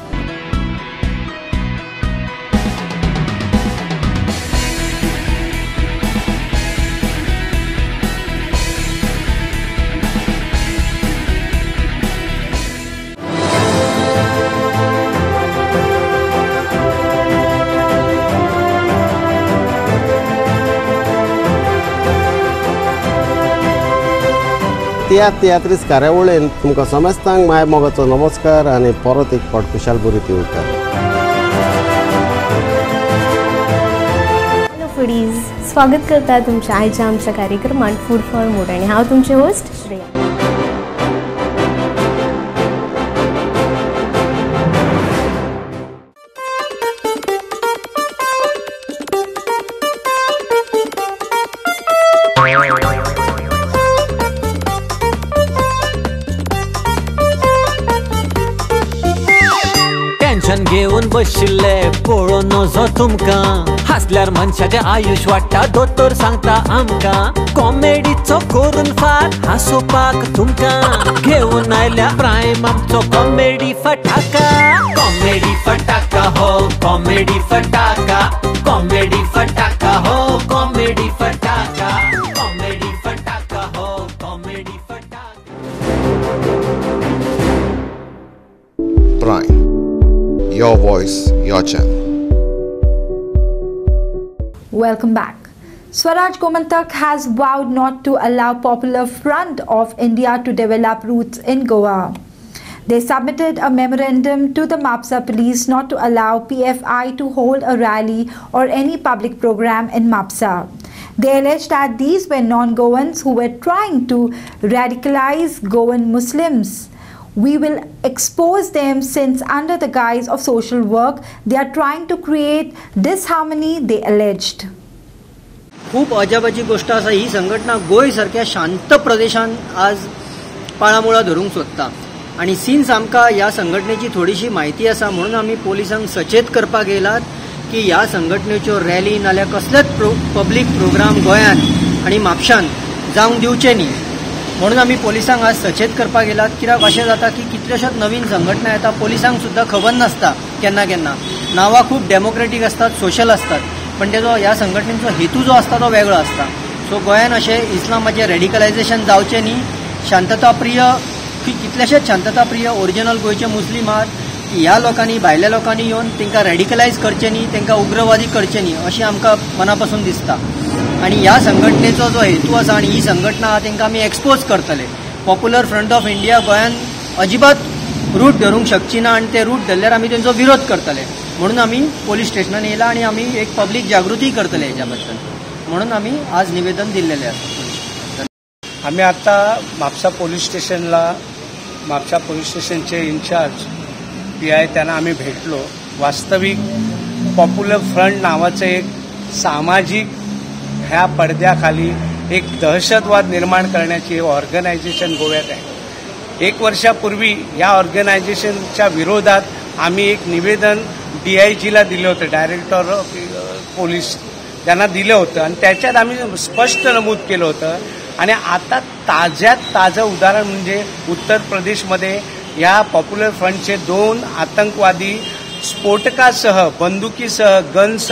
त्या तियात्रीस कार्यावळीन तुमकां समेस्तांक माय मोगाचो नमस्कार आनी परत एक फावट खुशाल बरी येवकार. हॅलो फूडीज, स्वागत करता तुमच्या आयच्या आमच्या कार्यक्रमात फूड फॉर मूड आणि हांव तुमचे होस्ट श्रेया. टेन्शन घेऊन बशिल्ले पळोवन नजो तुमकां, हासल्यार मनशाचें आयुश वाडटा दोतोर सांगता आमकां. कॉमेडीचो करून फाट हांसोवपाक तुमकां घेऊन आयल्या प्रायम आमचो कॉमेडी फटाका. कॉमेडी फटाका हो कॉमेडी फटाका, कॉमेडी फटाका हो कॉमेडी फटाका, कॉमेडी फटाका हो कॉमेडी फटाका. Prime, your voice, your channel. Welcome back. Swaraj Gomantak has vowed not to allow Popular Front of India to develop roots in Goa. They submitted a memorandum to the Mapsa police not to allow P F I to hold a rally or any public program in Mapsa. They alleged that these were non-Goans who were trying to radicalize Goan Muslims. We will expose them since under the guise of social work, they are trying to create disharmony, they alleged. खूप अजाबाची गोष्ट आसा, ही संघटना गोंय सारख्या शांत प्रदेशांत आज पाळामुळा धरूंक सोदता आणि सिन्स आमकां ह्या संघटनेची थोडीशी म्हायती आसा म्हणून आमी पोलिसांक सचेत करपाक येयलात की ह्या संघटनेच्यो रॅली नाल्यार कसलेच प्रो पब्लीक प्रोग्राम गोंयांत आनी म्हापशांत जावंक दिवचे न्ही म्हणून आमी पोलिसांक आज सचेत करपाक येयलात. कित्याक अशें जाता की कितल्योश्योच नवीन संघटना येता, पोलिसांक सुद्दां खबर नासता केन्ना केन्ना. नांवां खूब डेमोक्रेटीक आसतात, सोशल आसतात, पण तेजो ह्या संघटनेचो हेतू जो आसता तो वेगळो आसता. सो गोंयान अशें इस्लामाचें रेडिकलायजेशन जावचें न्ही. शांतताप्रिय कितलेशेच शांतताप्रिय ओरिजिनल गोंयचे मुस्लीम आहात, ह्या लोकांनी भायल्या लोकांनी येवन तांकां रेडिकलायज करचें न्ही, तांकां उग्रवादी करचें न्ही अशें आमकां मना पासून दिसता. आनी ह्या संघटनेचो जो हेतू आसा आनी ही संघटना आहा तांकां आमी एक्सपोज करतले. पॉप्युलर फ्रंट ऑफ इंडिया गोंयान अजिबात रूट धरूंक शकची ना आनी ते रूट धरल्यार आमी तेंचो विरोध करतले. म्हणून आमी पोलीस स्टेशनान येयला आणि आमी एक पब्लीक जागृती करतले हेच्या बद्दल, म्हणून आमी आज निवेदन दिल्लेले आसा. आम्ही आता म्हापसा पोलीस स्टेशनला म्हापसा पोलीस स्टेशनचे इन्चार्ज पी आय त्यांना आम्ही भेटलो. वास्तविक पॉप्युलर फ्रंट नावाचं एक सामाजिक ह्या पडद्याखाली एक दहशतवाद निर्माण करण्याची ऑर्गनायझेशन गोव्यात आहे. एक वर्षापूर्वी या ऑर्गनायझेशनच्या विरोधात आम्ही एक निवेदन डी आय जीला दिलं होतं, डायरेक्टर ऑफ पोलीस त्यांना दिलं होतं आणि त्याच्यात आम्ही स्पष्ट नमूद केलं होतं. आणि आता ताज्यात ताजं उदाहरण म्हणजे उत्तर प्रदेशमध्ये या पॉप्युलर फ्रंटचे दोन आतंकवादी स्फोटकासह, बंदुकीसह,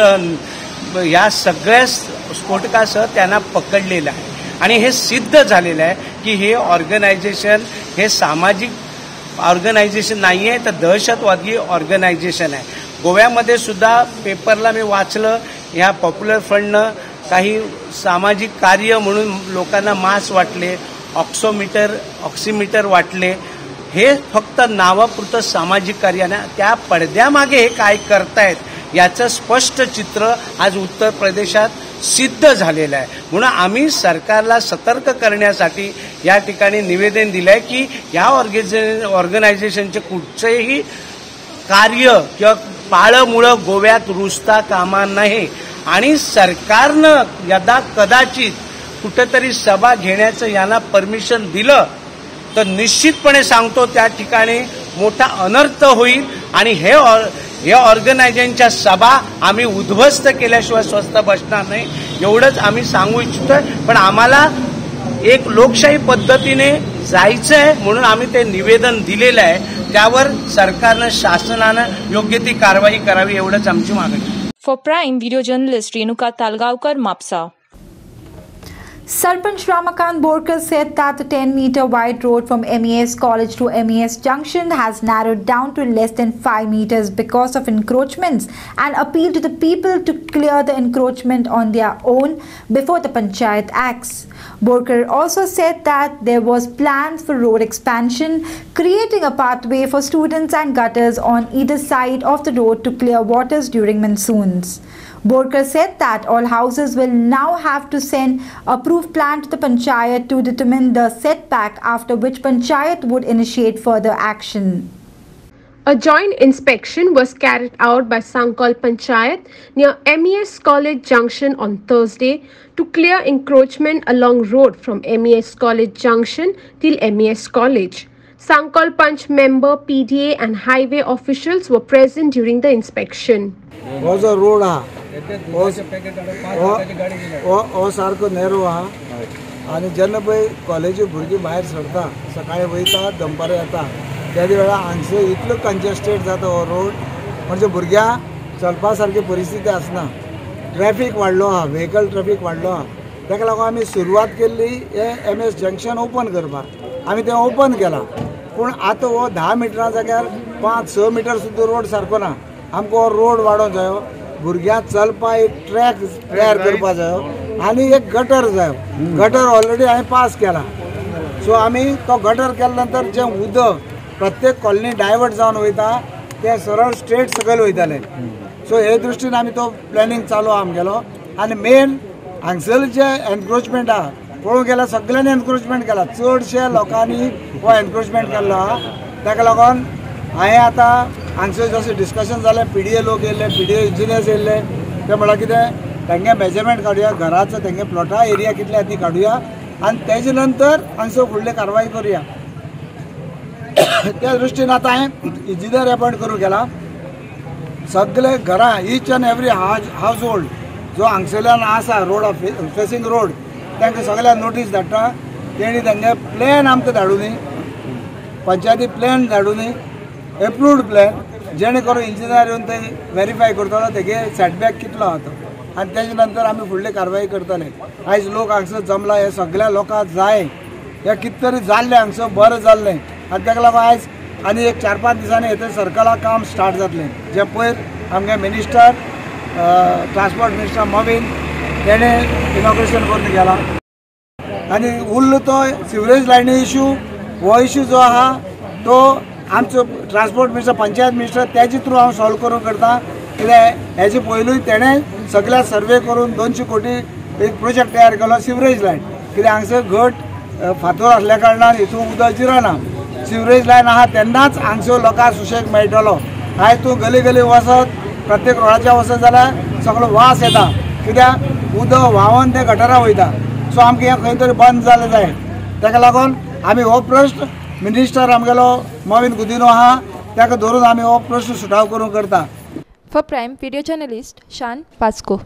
गनसह या सगळ्या स्फोटकासह त्यांना पकडलेलं आहे. आणि हे सिद्ध झालेलं आहे की हे ऑर्गनायझेशन हे सामाजिक ऑर्गनायझेशन नाही आहे, तर दहशतवादी ऑर्गनायझेशन आहे. गोव्यामध्ये सुद्धा पेपरला मी वाचलं, ह्या पॉप्युलर फ्रंटनं काही सामाजिक कार्य म्हणून लोकांना मास्क वाटले, ऑक्सोमीटर ऑक्सिमीटर वाटले. हे फक्त नावापुरतं सामाजिक कार्य ना, त्या पडद्यामागे हे काय करतायत याचं स्पष्ट चित्र आज उत्तर प्रदेशात सिद्ध झालेलं आहे. म्हणून आम्ही सरकारला सतर्क करण्यासाठी या ठिकाणी निवेदन दिलं आहे की या ऑर्गेनायझे ऑर्गनायझेशनचे कुठचेही कार्य किंवा पाळमुळं गोव्यात रुजता कामा नये. आणि सरकारनं यदा कदाचित कुठेतरी सभा घेण्याचं यांना परमिशन दिलं तर निश्चितपणे सांगतो त्या ठिकाणी मोठा अनर्थ होईल आणि हे हे ऑर्गनायझेशनच्या सभा आम्ही उद्ध्वस्त केल्याशिवाय स्वस्त बसणार नाही, एवढंच आम्ही सांगू इच्छितोय. पण आम्हाला एक लोकशाही पद्धतीने जायचं आहे म्हणून आम्ही ते निवेदन दिलेलं आहे. त्यावर सरकारनं शासनानं योग्य ती कारवाई करावी एवढंच आमची मागणी. For Prime, video journalist Renuka Talgaonkar, Mapsa. Sarpanch Ramakant Borkar said that the ten meter wide road from M E S College to M E S Junction has narrowed down to less than five meters because of encroachments and appealed to the people to clear the encroachment on their own before the Panchayat acts. Borkar also said that there was plans for road expansion, creating a pathway for students and gutters on either side of the road to clear waters during monsoons. Borkar said that all houses will now have to send approved plan to the Panchayat to determine the setback, after which Panchayat would initiate further action. A joint inspection was carried out by Sankol Panchayat near M E S College Junction on Thursday to clear encroachment along road from M E S College Junction till M E S College. Sankol Panch member, P D A and highway officials were present during the inspection. Was a road ha हो सारको narrow आहा आणि जेन्ना पळय कॉलेजी भुरगीं भायर सरता, सकाळी वयता दनपारां येता, त्या वेळा हांगसर इतलो कंजेस्टेड जाता हो रोड, म्हणजे भुरग्यांक चलपा सारकी परिस्थिती आसना. ट्रॅफिक वाडलो आहा, व्हेकल ट्रॅफिक वाडलो आहा. ताका लागून आमी सुरवात केल्ली हे एम एस जंक्शन ओपन करपाक. आमी तें ओपन केलां, पूण आतां हो धा मिटरां जाग्यार पांच स मिटर सुद्दां रोड सारको ना. आमकां हो रोड वाडोवंक जायो, भुरग्यांक चलपा एक ट्रॅक तयार करपा जायो आनी एक गटर जायो. गटर ऑलरेडी हांवें पास केला. सो आमी तो गटर केल्या नंतर जें उदक प्रत्येक कॉलनी डायवर्ट जावन वयता तें सरळ स्ट्रेट सकयल वयतलें. सो हे दृश्टीन आमी तो प्लॅनिंग चालू आमगेलो. आनी मेन हांगसर जे एनक्रोचमेंट आहा पळोवंक गेल्यार सगळ्यांनी एनक्रोचमेंट केला. चडशे लोकांनी हो एनक्रोचमेंट केल्लो आहा. ताका लागून हांवें आतां हांगसर जशें डिस्कशन जालें, पी डी ए लोक येयले, पी डी ए इंजिनियर्स येयले, ते म्हळ्यार कितें तेंगे मेजरमेंट काडुया, घराचो तेंगे प्लॉटा एरिया कितले ती काडुया आनी तेजे नंतर हांगसर फुडली कारवाई करुया. त्या दृश्टीन आतां हांवें इंजिनियर अपॉयंट करूंक गेला. सगळे घरां each and every household जो हांगसरल्यान आसा रोड फेसिंग रोड तांकां सगळ्यांक नोटीस धाडटा. तेणी तेंगे प्लॅन आमकां धाडूनी, पंचायती प्लॅन धाडूनी, एप्रूव्ड प्लॅन, जेणे करून इंजिनियर येवन ते व्हेरीफाय करतलो तेगे सेटबॅक कितलो आहा तो, आनी तेजे नंतर आमी फुडली कारवाई करतले. आयज लोक हांगसर जमला, हे सगळ्या लोकांक जाय, हे कितें तरी जाल्लें हांगसर बरें जाल्लें. आनी ताका लागून आयज आनी एक चार पांच दिसांनी हें सर्कला काम स्टार्ट जातलें. जे पयर आमगे मिनिस्टर ट्रान्सपोर्ट मिनिस्टर मोविन तेणे इनॉग्रेशन करून गेला. आनी उरलो तो सिवरेज लायनी इशू, हो इशू जो आहा तो आमचो ट्रान्सपोर्ट मिनिस्टर, पंचायत मिनिस्टर, त्याचे थ्रू हांव सॉल्व करूंक करता. कित्याक हेचे पयलूय तेणें सगळ्या सर्वे करून दोनशे कोटी एक प्रोजेक्ट तयार केलो सिवरेज लायन, कित्याक हांगसर घट फातर आसल्या कारणान हितून उदक जिरना. सिवरेज लायन आहा तेन्नाच हांगसर लोकांक सुशेग मेळटलो. आयज तूं गली गली वचत प्रत्येक रोडाचेर वचत जाल्यार सगळो वास येता, कित्याक उदक व्हांवून ते गटारां वयता. सो आमकां हें खंय तरी बंद जालें जाय. ताका लागून आमी हो प्रश्न मिनिस्टर आमगेलो मोविन गुदिनो आहा ताका धरून आमी हो प्रश्न सुटाव करूंक करता. For Prime Video Journalist Shan Pasco.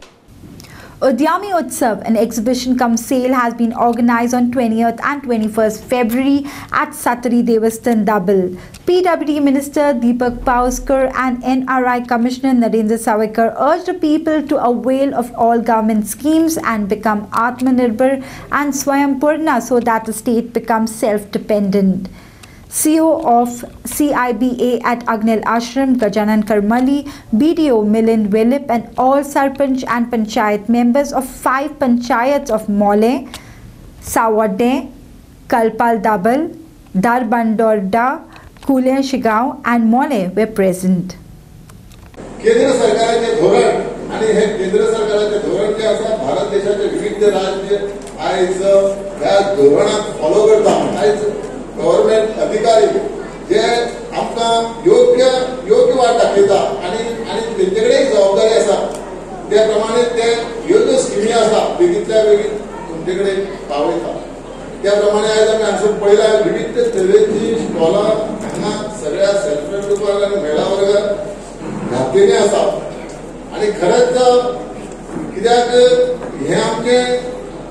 Udyami Utsav, an exhibition cum sale, has been organized on twentieth and twenty-first February at Satari Devastan Double. P W D Minister Deepak Pauskar and N R I Commissioner Narendra Sawikar urged the people to avail of all government schemes and become Atmanirbhar and Swayampurna so that the state becomes self-dependent. C E O of C I B A at Agnel Ashram, Gajanan Karmali, B D O Milind Willip and all Sarpanch and Panchayat members of five Panchayats of Mole, Sawade, Kalpal Dabal, Darbandorda, Kule Shigao and Mole were present. केंद्र सरकाराचे धोरण आणि हे केंद्र सरकाराचे धोरण जे आसा भारत देशाचे विविध राज्य आयज ह्या धोरणाक फॉलो करता. आयज गव्हर्नमेंट अधिकारी जे आमकां योग्य योग्य वाट दाखयता आनी आनी तेंचे कडेन जबाबदारी आसा त्या प्रमाणे ते ह्यो ज्यो स्किमी आसा बेगींतल्या बेगीन तुमचे कडेन पावयता. त्या प्रमाणे आयज आमी हांगसर पळयला विविध तरेची स्टॉलां हांगा सगळ्या सेल्फ हेल्प ग्रुपाक आनी महिला वर्गाक घातलेली आसा. आनी खरेंच कित्याक हें आमचें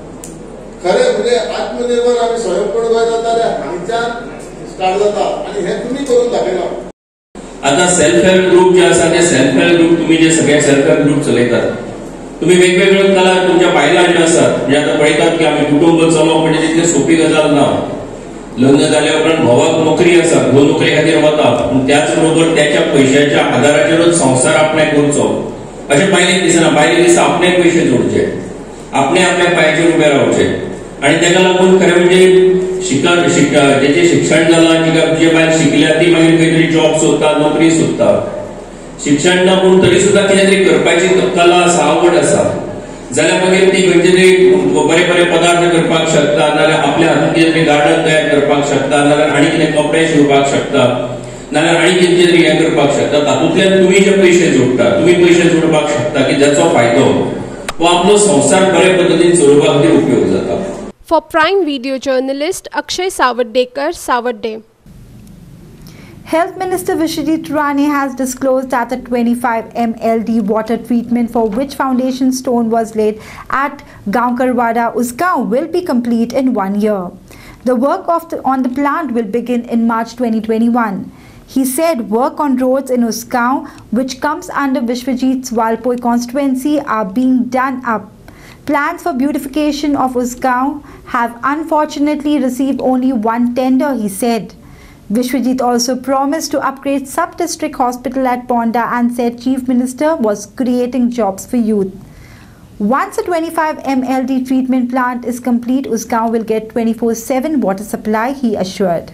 खरें म्हणजे आत्मनिर्भर आमी स्वयंपूर्ण गोंय जाता जाल्यार हांगच्यान स्टार्ट जाता आनी हें तुमी करून दाखयला. आता सेल्फ हेल्प ग्रुप जे आसा ते सेल्फ हेल्प ग्रुप तुम्ही जे सगळे सेल्फ हेल्प ग्रुप चलयतात तुम्ही वेगवेगळ्यो कला तुमच्या बायलां ज्यो आसात म्हणजे आता पळयतात की आमी कुटुंब चलोवप म्हणजे तितली सोपी गजाल ना. लग्न जाल्या उपरांत घोवाक नोकरी आसा, घोव नोकरी खातीर वता पूण त्याच बरोबर त्याच्या पयशाच्या आदाराचेरूच संवसार आपणे करचो अशें बायलेक दिसना. बायलेक दिसता आपणे पयशे जोडचे, आपणे आपल्या पांयाचेर उबे रावचे आणि ताका लागून खरें म्हणजे शिका शिका जेचें शिक्षण जालां तिका जे बायल शिकल्या ती मागीर खंय तरी जॉब सोदता, नोकरी सोदता. शिक्षण ना पूण तरी सुद्दां कितें तरी करपाची कला आसा, आवड आसा जाल्यार मागीर ती खंयचे तरी बरे बरे पदार्थ करपाक शकता, नाल्यार आपल्या हातून कितें तरी गार्डन तयार करपाक शकता, नाल्यार आनी कितें कपडे शिवपाक शकता, नाल्यार आनी कितें तरी हें करपाक शकता. तातूंतल्यान तुमी जे पयशे जोडटा तुमी पयशे जोडपाक शकता की जाचो फायदो वो आपलो संवसार बरे पद्दतीन चलोवपा खातीर उपयोग जाता. For Prime Video Journalist Akshay Savadekar, Savade. Health Minister Vishwajit Rane has disclosed that the twenty-five million L D water treatment for which foundation stone was laid at Gaonkarwada, Usgaon will be complete in one year. The work of the, on the plant will begin in March twenty twenty-one. He said work on roads in Usgaon, which comes under Vishwajit's Walpoi constituency, are being done up. Plans for beautification of Usgaon have unfortunately received only one tender, he said. Vishwajit also promised to upgrade sub-district hospital at Ponda and said Chief Minister was creating jobs for youth. Once the twenty-five million L D treatment plant is complete, Usgaon will get twenty-four seven water supply, he assured.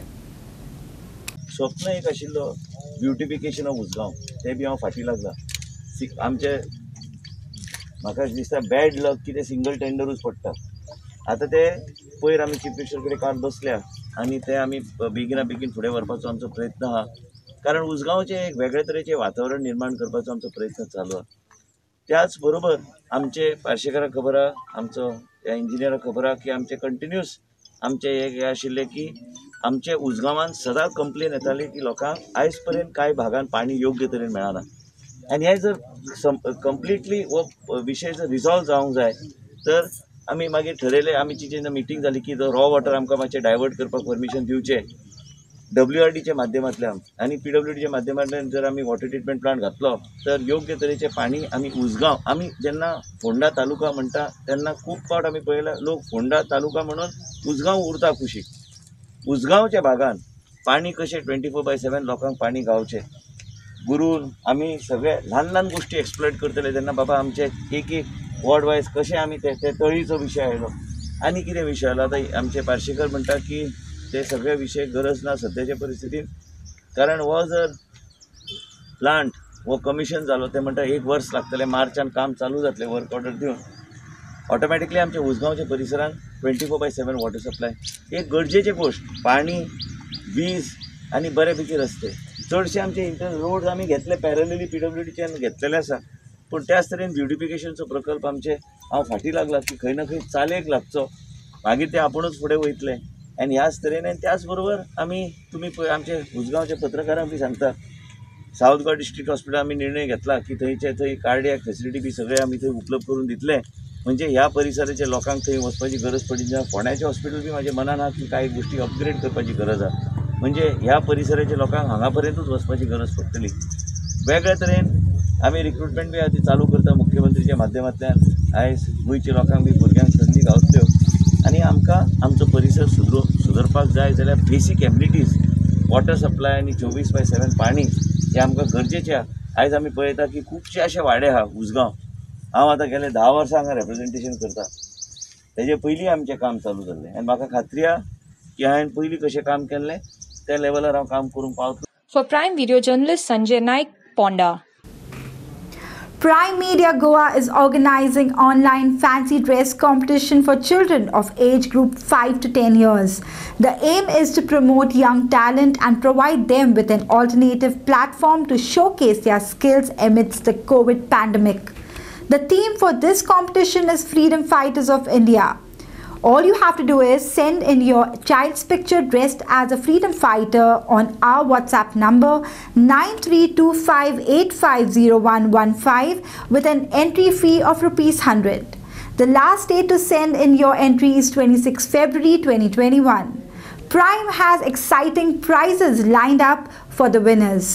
स्वप्न एक आशिल्लो beautification of Usgaon ते बी हांव फाटी लागला. आमचे म्हाका दिसता बॅड लक की ते सिंगल टेंडरूच पडटा. आतां ते पयर आमी चीफ मिनिस्टर कडेन काल बसल्या आनी ते आमी बेगिना बेगीन फुडें व्हरपाचो आमचो प्रयत्न आहा. कारण उसगांवचें एक वेगळे तरेचें वातावरण निर्माण करपाचो आमचो प्रयत्न चालू आहा. त्याच बरोबर आमचे पार्शेकाराक खबर आहा, आमचो इंजिनियराक खबर आहा की आमचे कंटिन्यूस आमचे एक आशिल्ले की आमचे उसगांवान सदांच कंप्लेन येताली की लोकांक आयज पर्यंत कांय भागान पाणी योग्य तरेन मेळना. आनी हे जर कंप्लिटली हो विशय जर रिजॉल्व जावंक जाय तर आमी मागीर ठरयलें, आमची जेन्ना मिटींग जाली की जो रॉ वॉटर आमकां मातशें डायवर्ट करपाक परमिशन दिवचें डब्ल्यू आर डीच्या माध्यमांतल्यान आनी पी डब्ल्यू डीच्या माध्यमांतल्यान जर आमी वॉटर ट्रिटमेंट प्लांट घातलो तर योग्य तरेचें पाणी आमी उसगांव आमी जेन्ना फोंडा तालुका म्हणटा तेन्ना खूब फावट आमी पळयला लोक फोंडा तालुका म्हणून उसगांव उरता कुशीक. उसगांवच्या भागान पाणी कशें ट्वेंटी फोर बाय सेवन लोकांक पाणी गावचें गुरून आमी सगळे ल्हान ल्हान गोश्टी एक्सप्लोर करतले तेन्ना बाबा आमचे एक एक वॉर्ड वायज कशें आमी ते ते तळीचो विशय आयलो आनी कितें विशय आयलो. आतां आमचे पार्शेकर म्हणटा की ते सगळे विशय गरज ना सद्याच्या परिस्थितीन, कारण हो जर प्लांट वो कमिशन जालो ते म्हणटा एक वर्स लागतलें, मार्चान काम चालू जातलें वर्क ऑर्डर दिवन. ऑटोमॅटिकली आमच्या उजगांवच्या परिसरात twenty four by seven water supply एक गरजेची गोष्ट. पाणी, वीज आनी बऱ्यापैकी रस्ते. चडशे आमचे इंटर रोड आमी घेतले पॅरलली पी डब्ल्यू डीच्यान घेतलेले आसा, पूण त्याच तरेन ब्युटिफिकेशनचो प्रकल्प आमचे हांव फाटीं लागला की खंय ना खंय चालेक लागचो, मागीर ते आपुणूच फुडें वयतले. आनी ह्याच तरेन आनी त्याच बरोबर आमी तुमी पळय आमचे उजगांवच्या पत्रकारांक बी सांगता, सावथ गोवा डिस्ट्रिक्ट हॉस्पिटल आमी निर्णय घेतला की थंयचे थंय कार्डियाक फेसिलिटी बी सगळे आमी थंय उपलब्ध करून दितले. म्हणजे ह्या परिसराच्या लोकांक थंय वचपाची गरज पडिना. फोंड्याचें हॉस्पिटल बी म्हाज्या मनान आहा की कांय गोश्टी अपग्रेड करपाची गरज आहा, म्हणजे ह्या परिसराच्या लोकांक हांगा पर्यंतूच वचपाची गरज पडटली. वेगळ्या तरेन आमी रिक्रुटमेंट बी ती चालू करता मुख्यमंत्रीच्या माध्यमांतल्यान. आयज गोंयच्या लोकांक बी भुरग्यांक संदी गावतल्यो आनी आमकां आमचो परिसर सुदरो सुदरपाक जाय जाल्यार बेसीक एबिलिटीज वॉटर सप्लाय आनी चोवीस बाय सेवन पाणी हे आमकां गरजेचें आहा. आयज आमी पळयता की खुबशे अशे वाडे आहा उजगांव. हांव आतां गेले धा वर्सां हांगा रेप्रेजेंटेशन करता, तेजे पयलीं आमचें काम चालू जाल्लें आनी म्हाका खात्री आहा की हांवें पयलीं कशें काम केल्लें त्या लेवलार हांव काम करून पावतलो. For Prime video journalist Sanjay Naik, Ponda. Prime Media Goa is organizing online fancy dress competition for children of age group five to ten years. The aim is to promote young talent and provide them with an alternative platform to showcase their skills amidst the COVID pandemic. The theme for this competition is Freedom Fighters of India. All you have to do is send in your child's picture dressed as a freedom fighter on our WhatsApp number nine three two five eight five zero one one five with an entry fee of rupees one hundred. The last date to send in your entry is twenty-sixth February twenty twenty-one. Prime has exciting prizes lined up for the winners.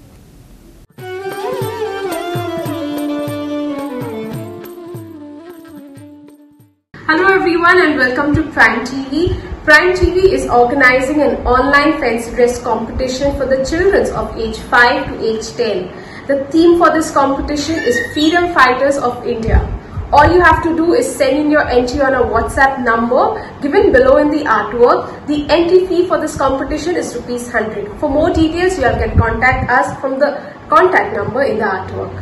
Hello everyone and welcome to Prime T V. Prime T V is organizing an online fancy dress competition for the children of age five to age ten. The theme for this competition is Freedom Fighters of India. All you have to do is send in your entry on a WhatsApp number given below in the artwork. The entry fee for this competition is rupees one hundred. For more details, you can contact us from the contact number in the artwork.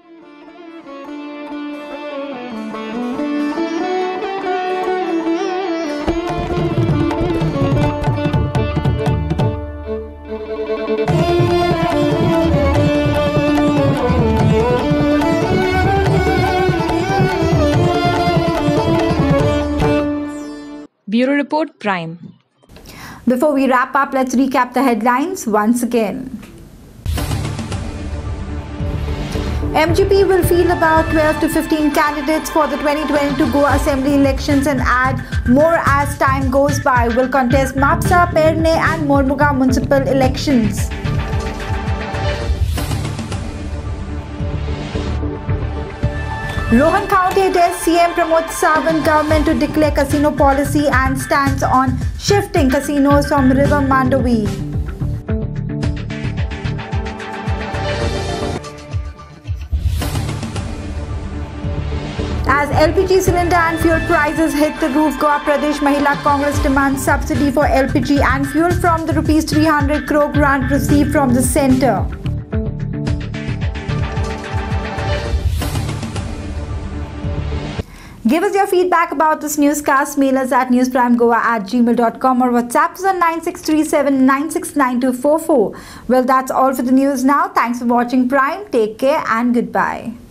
Bureau Report, Prime. Before we wrap up, let's recap the headlines once again. M G P will field about twelve to fifteen candidates for the twenty twenty-two Goa Assembly elections and add more as time goes by. Will contest Mapsa, Perne and Mormuga municipal elections. Rohan County tests C M Pramod Sawant government to declare casino policy and stands on shifting casinos from River Mandovi. As L P G cylinder and fuel prices hit the roof, Goa Pradesh Mahila Congress demands subsidy for L P G and fuel from the rupees three hundred crore grant received from the centre. Give us your feedback about this newscast. Mail us at newsprimegoa at gmail dot com or WhatsApp us on nine six three seven nine six nine two four four. Well, that's all for the news now. Thanks for watching Prime. Take care and goodbye.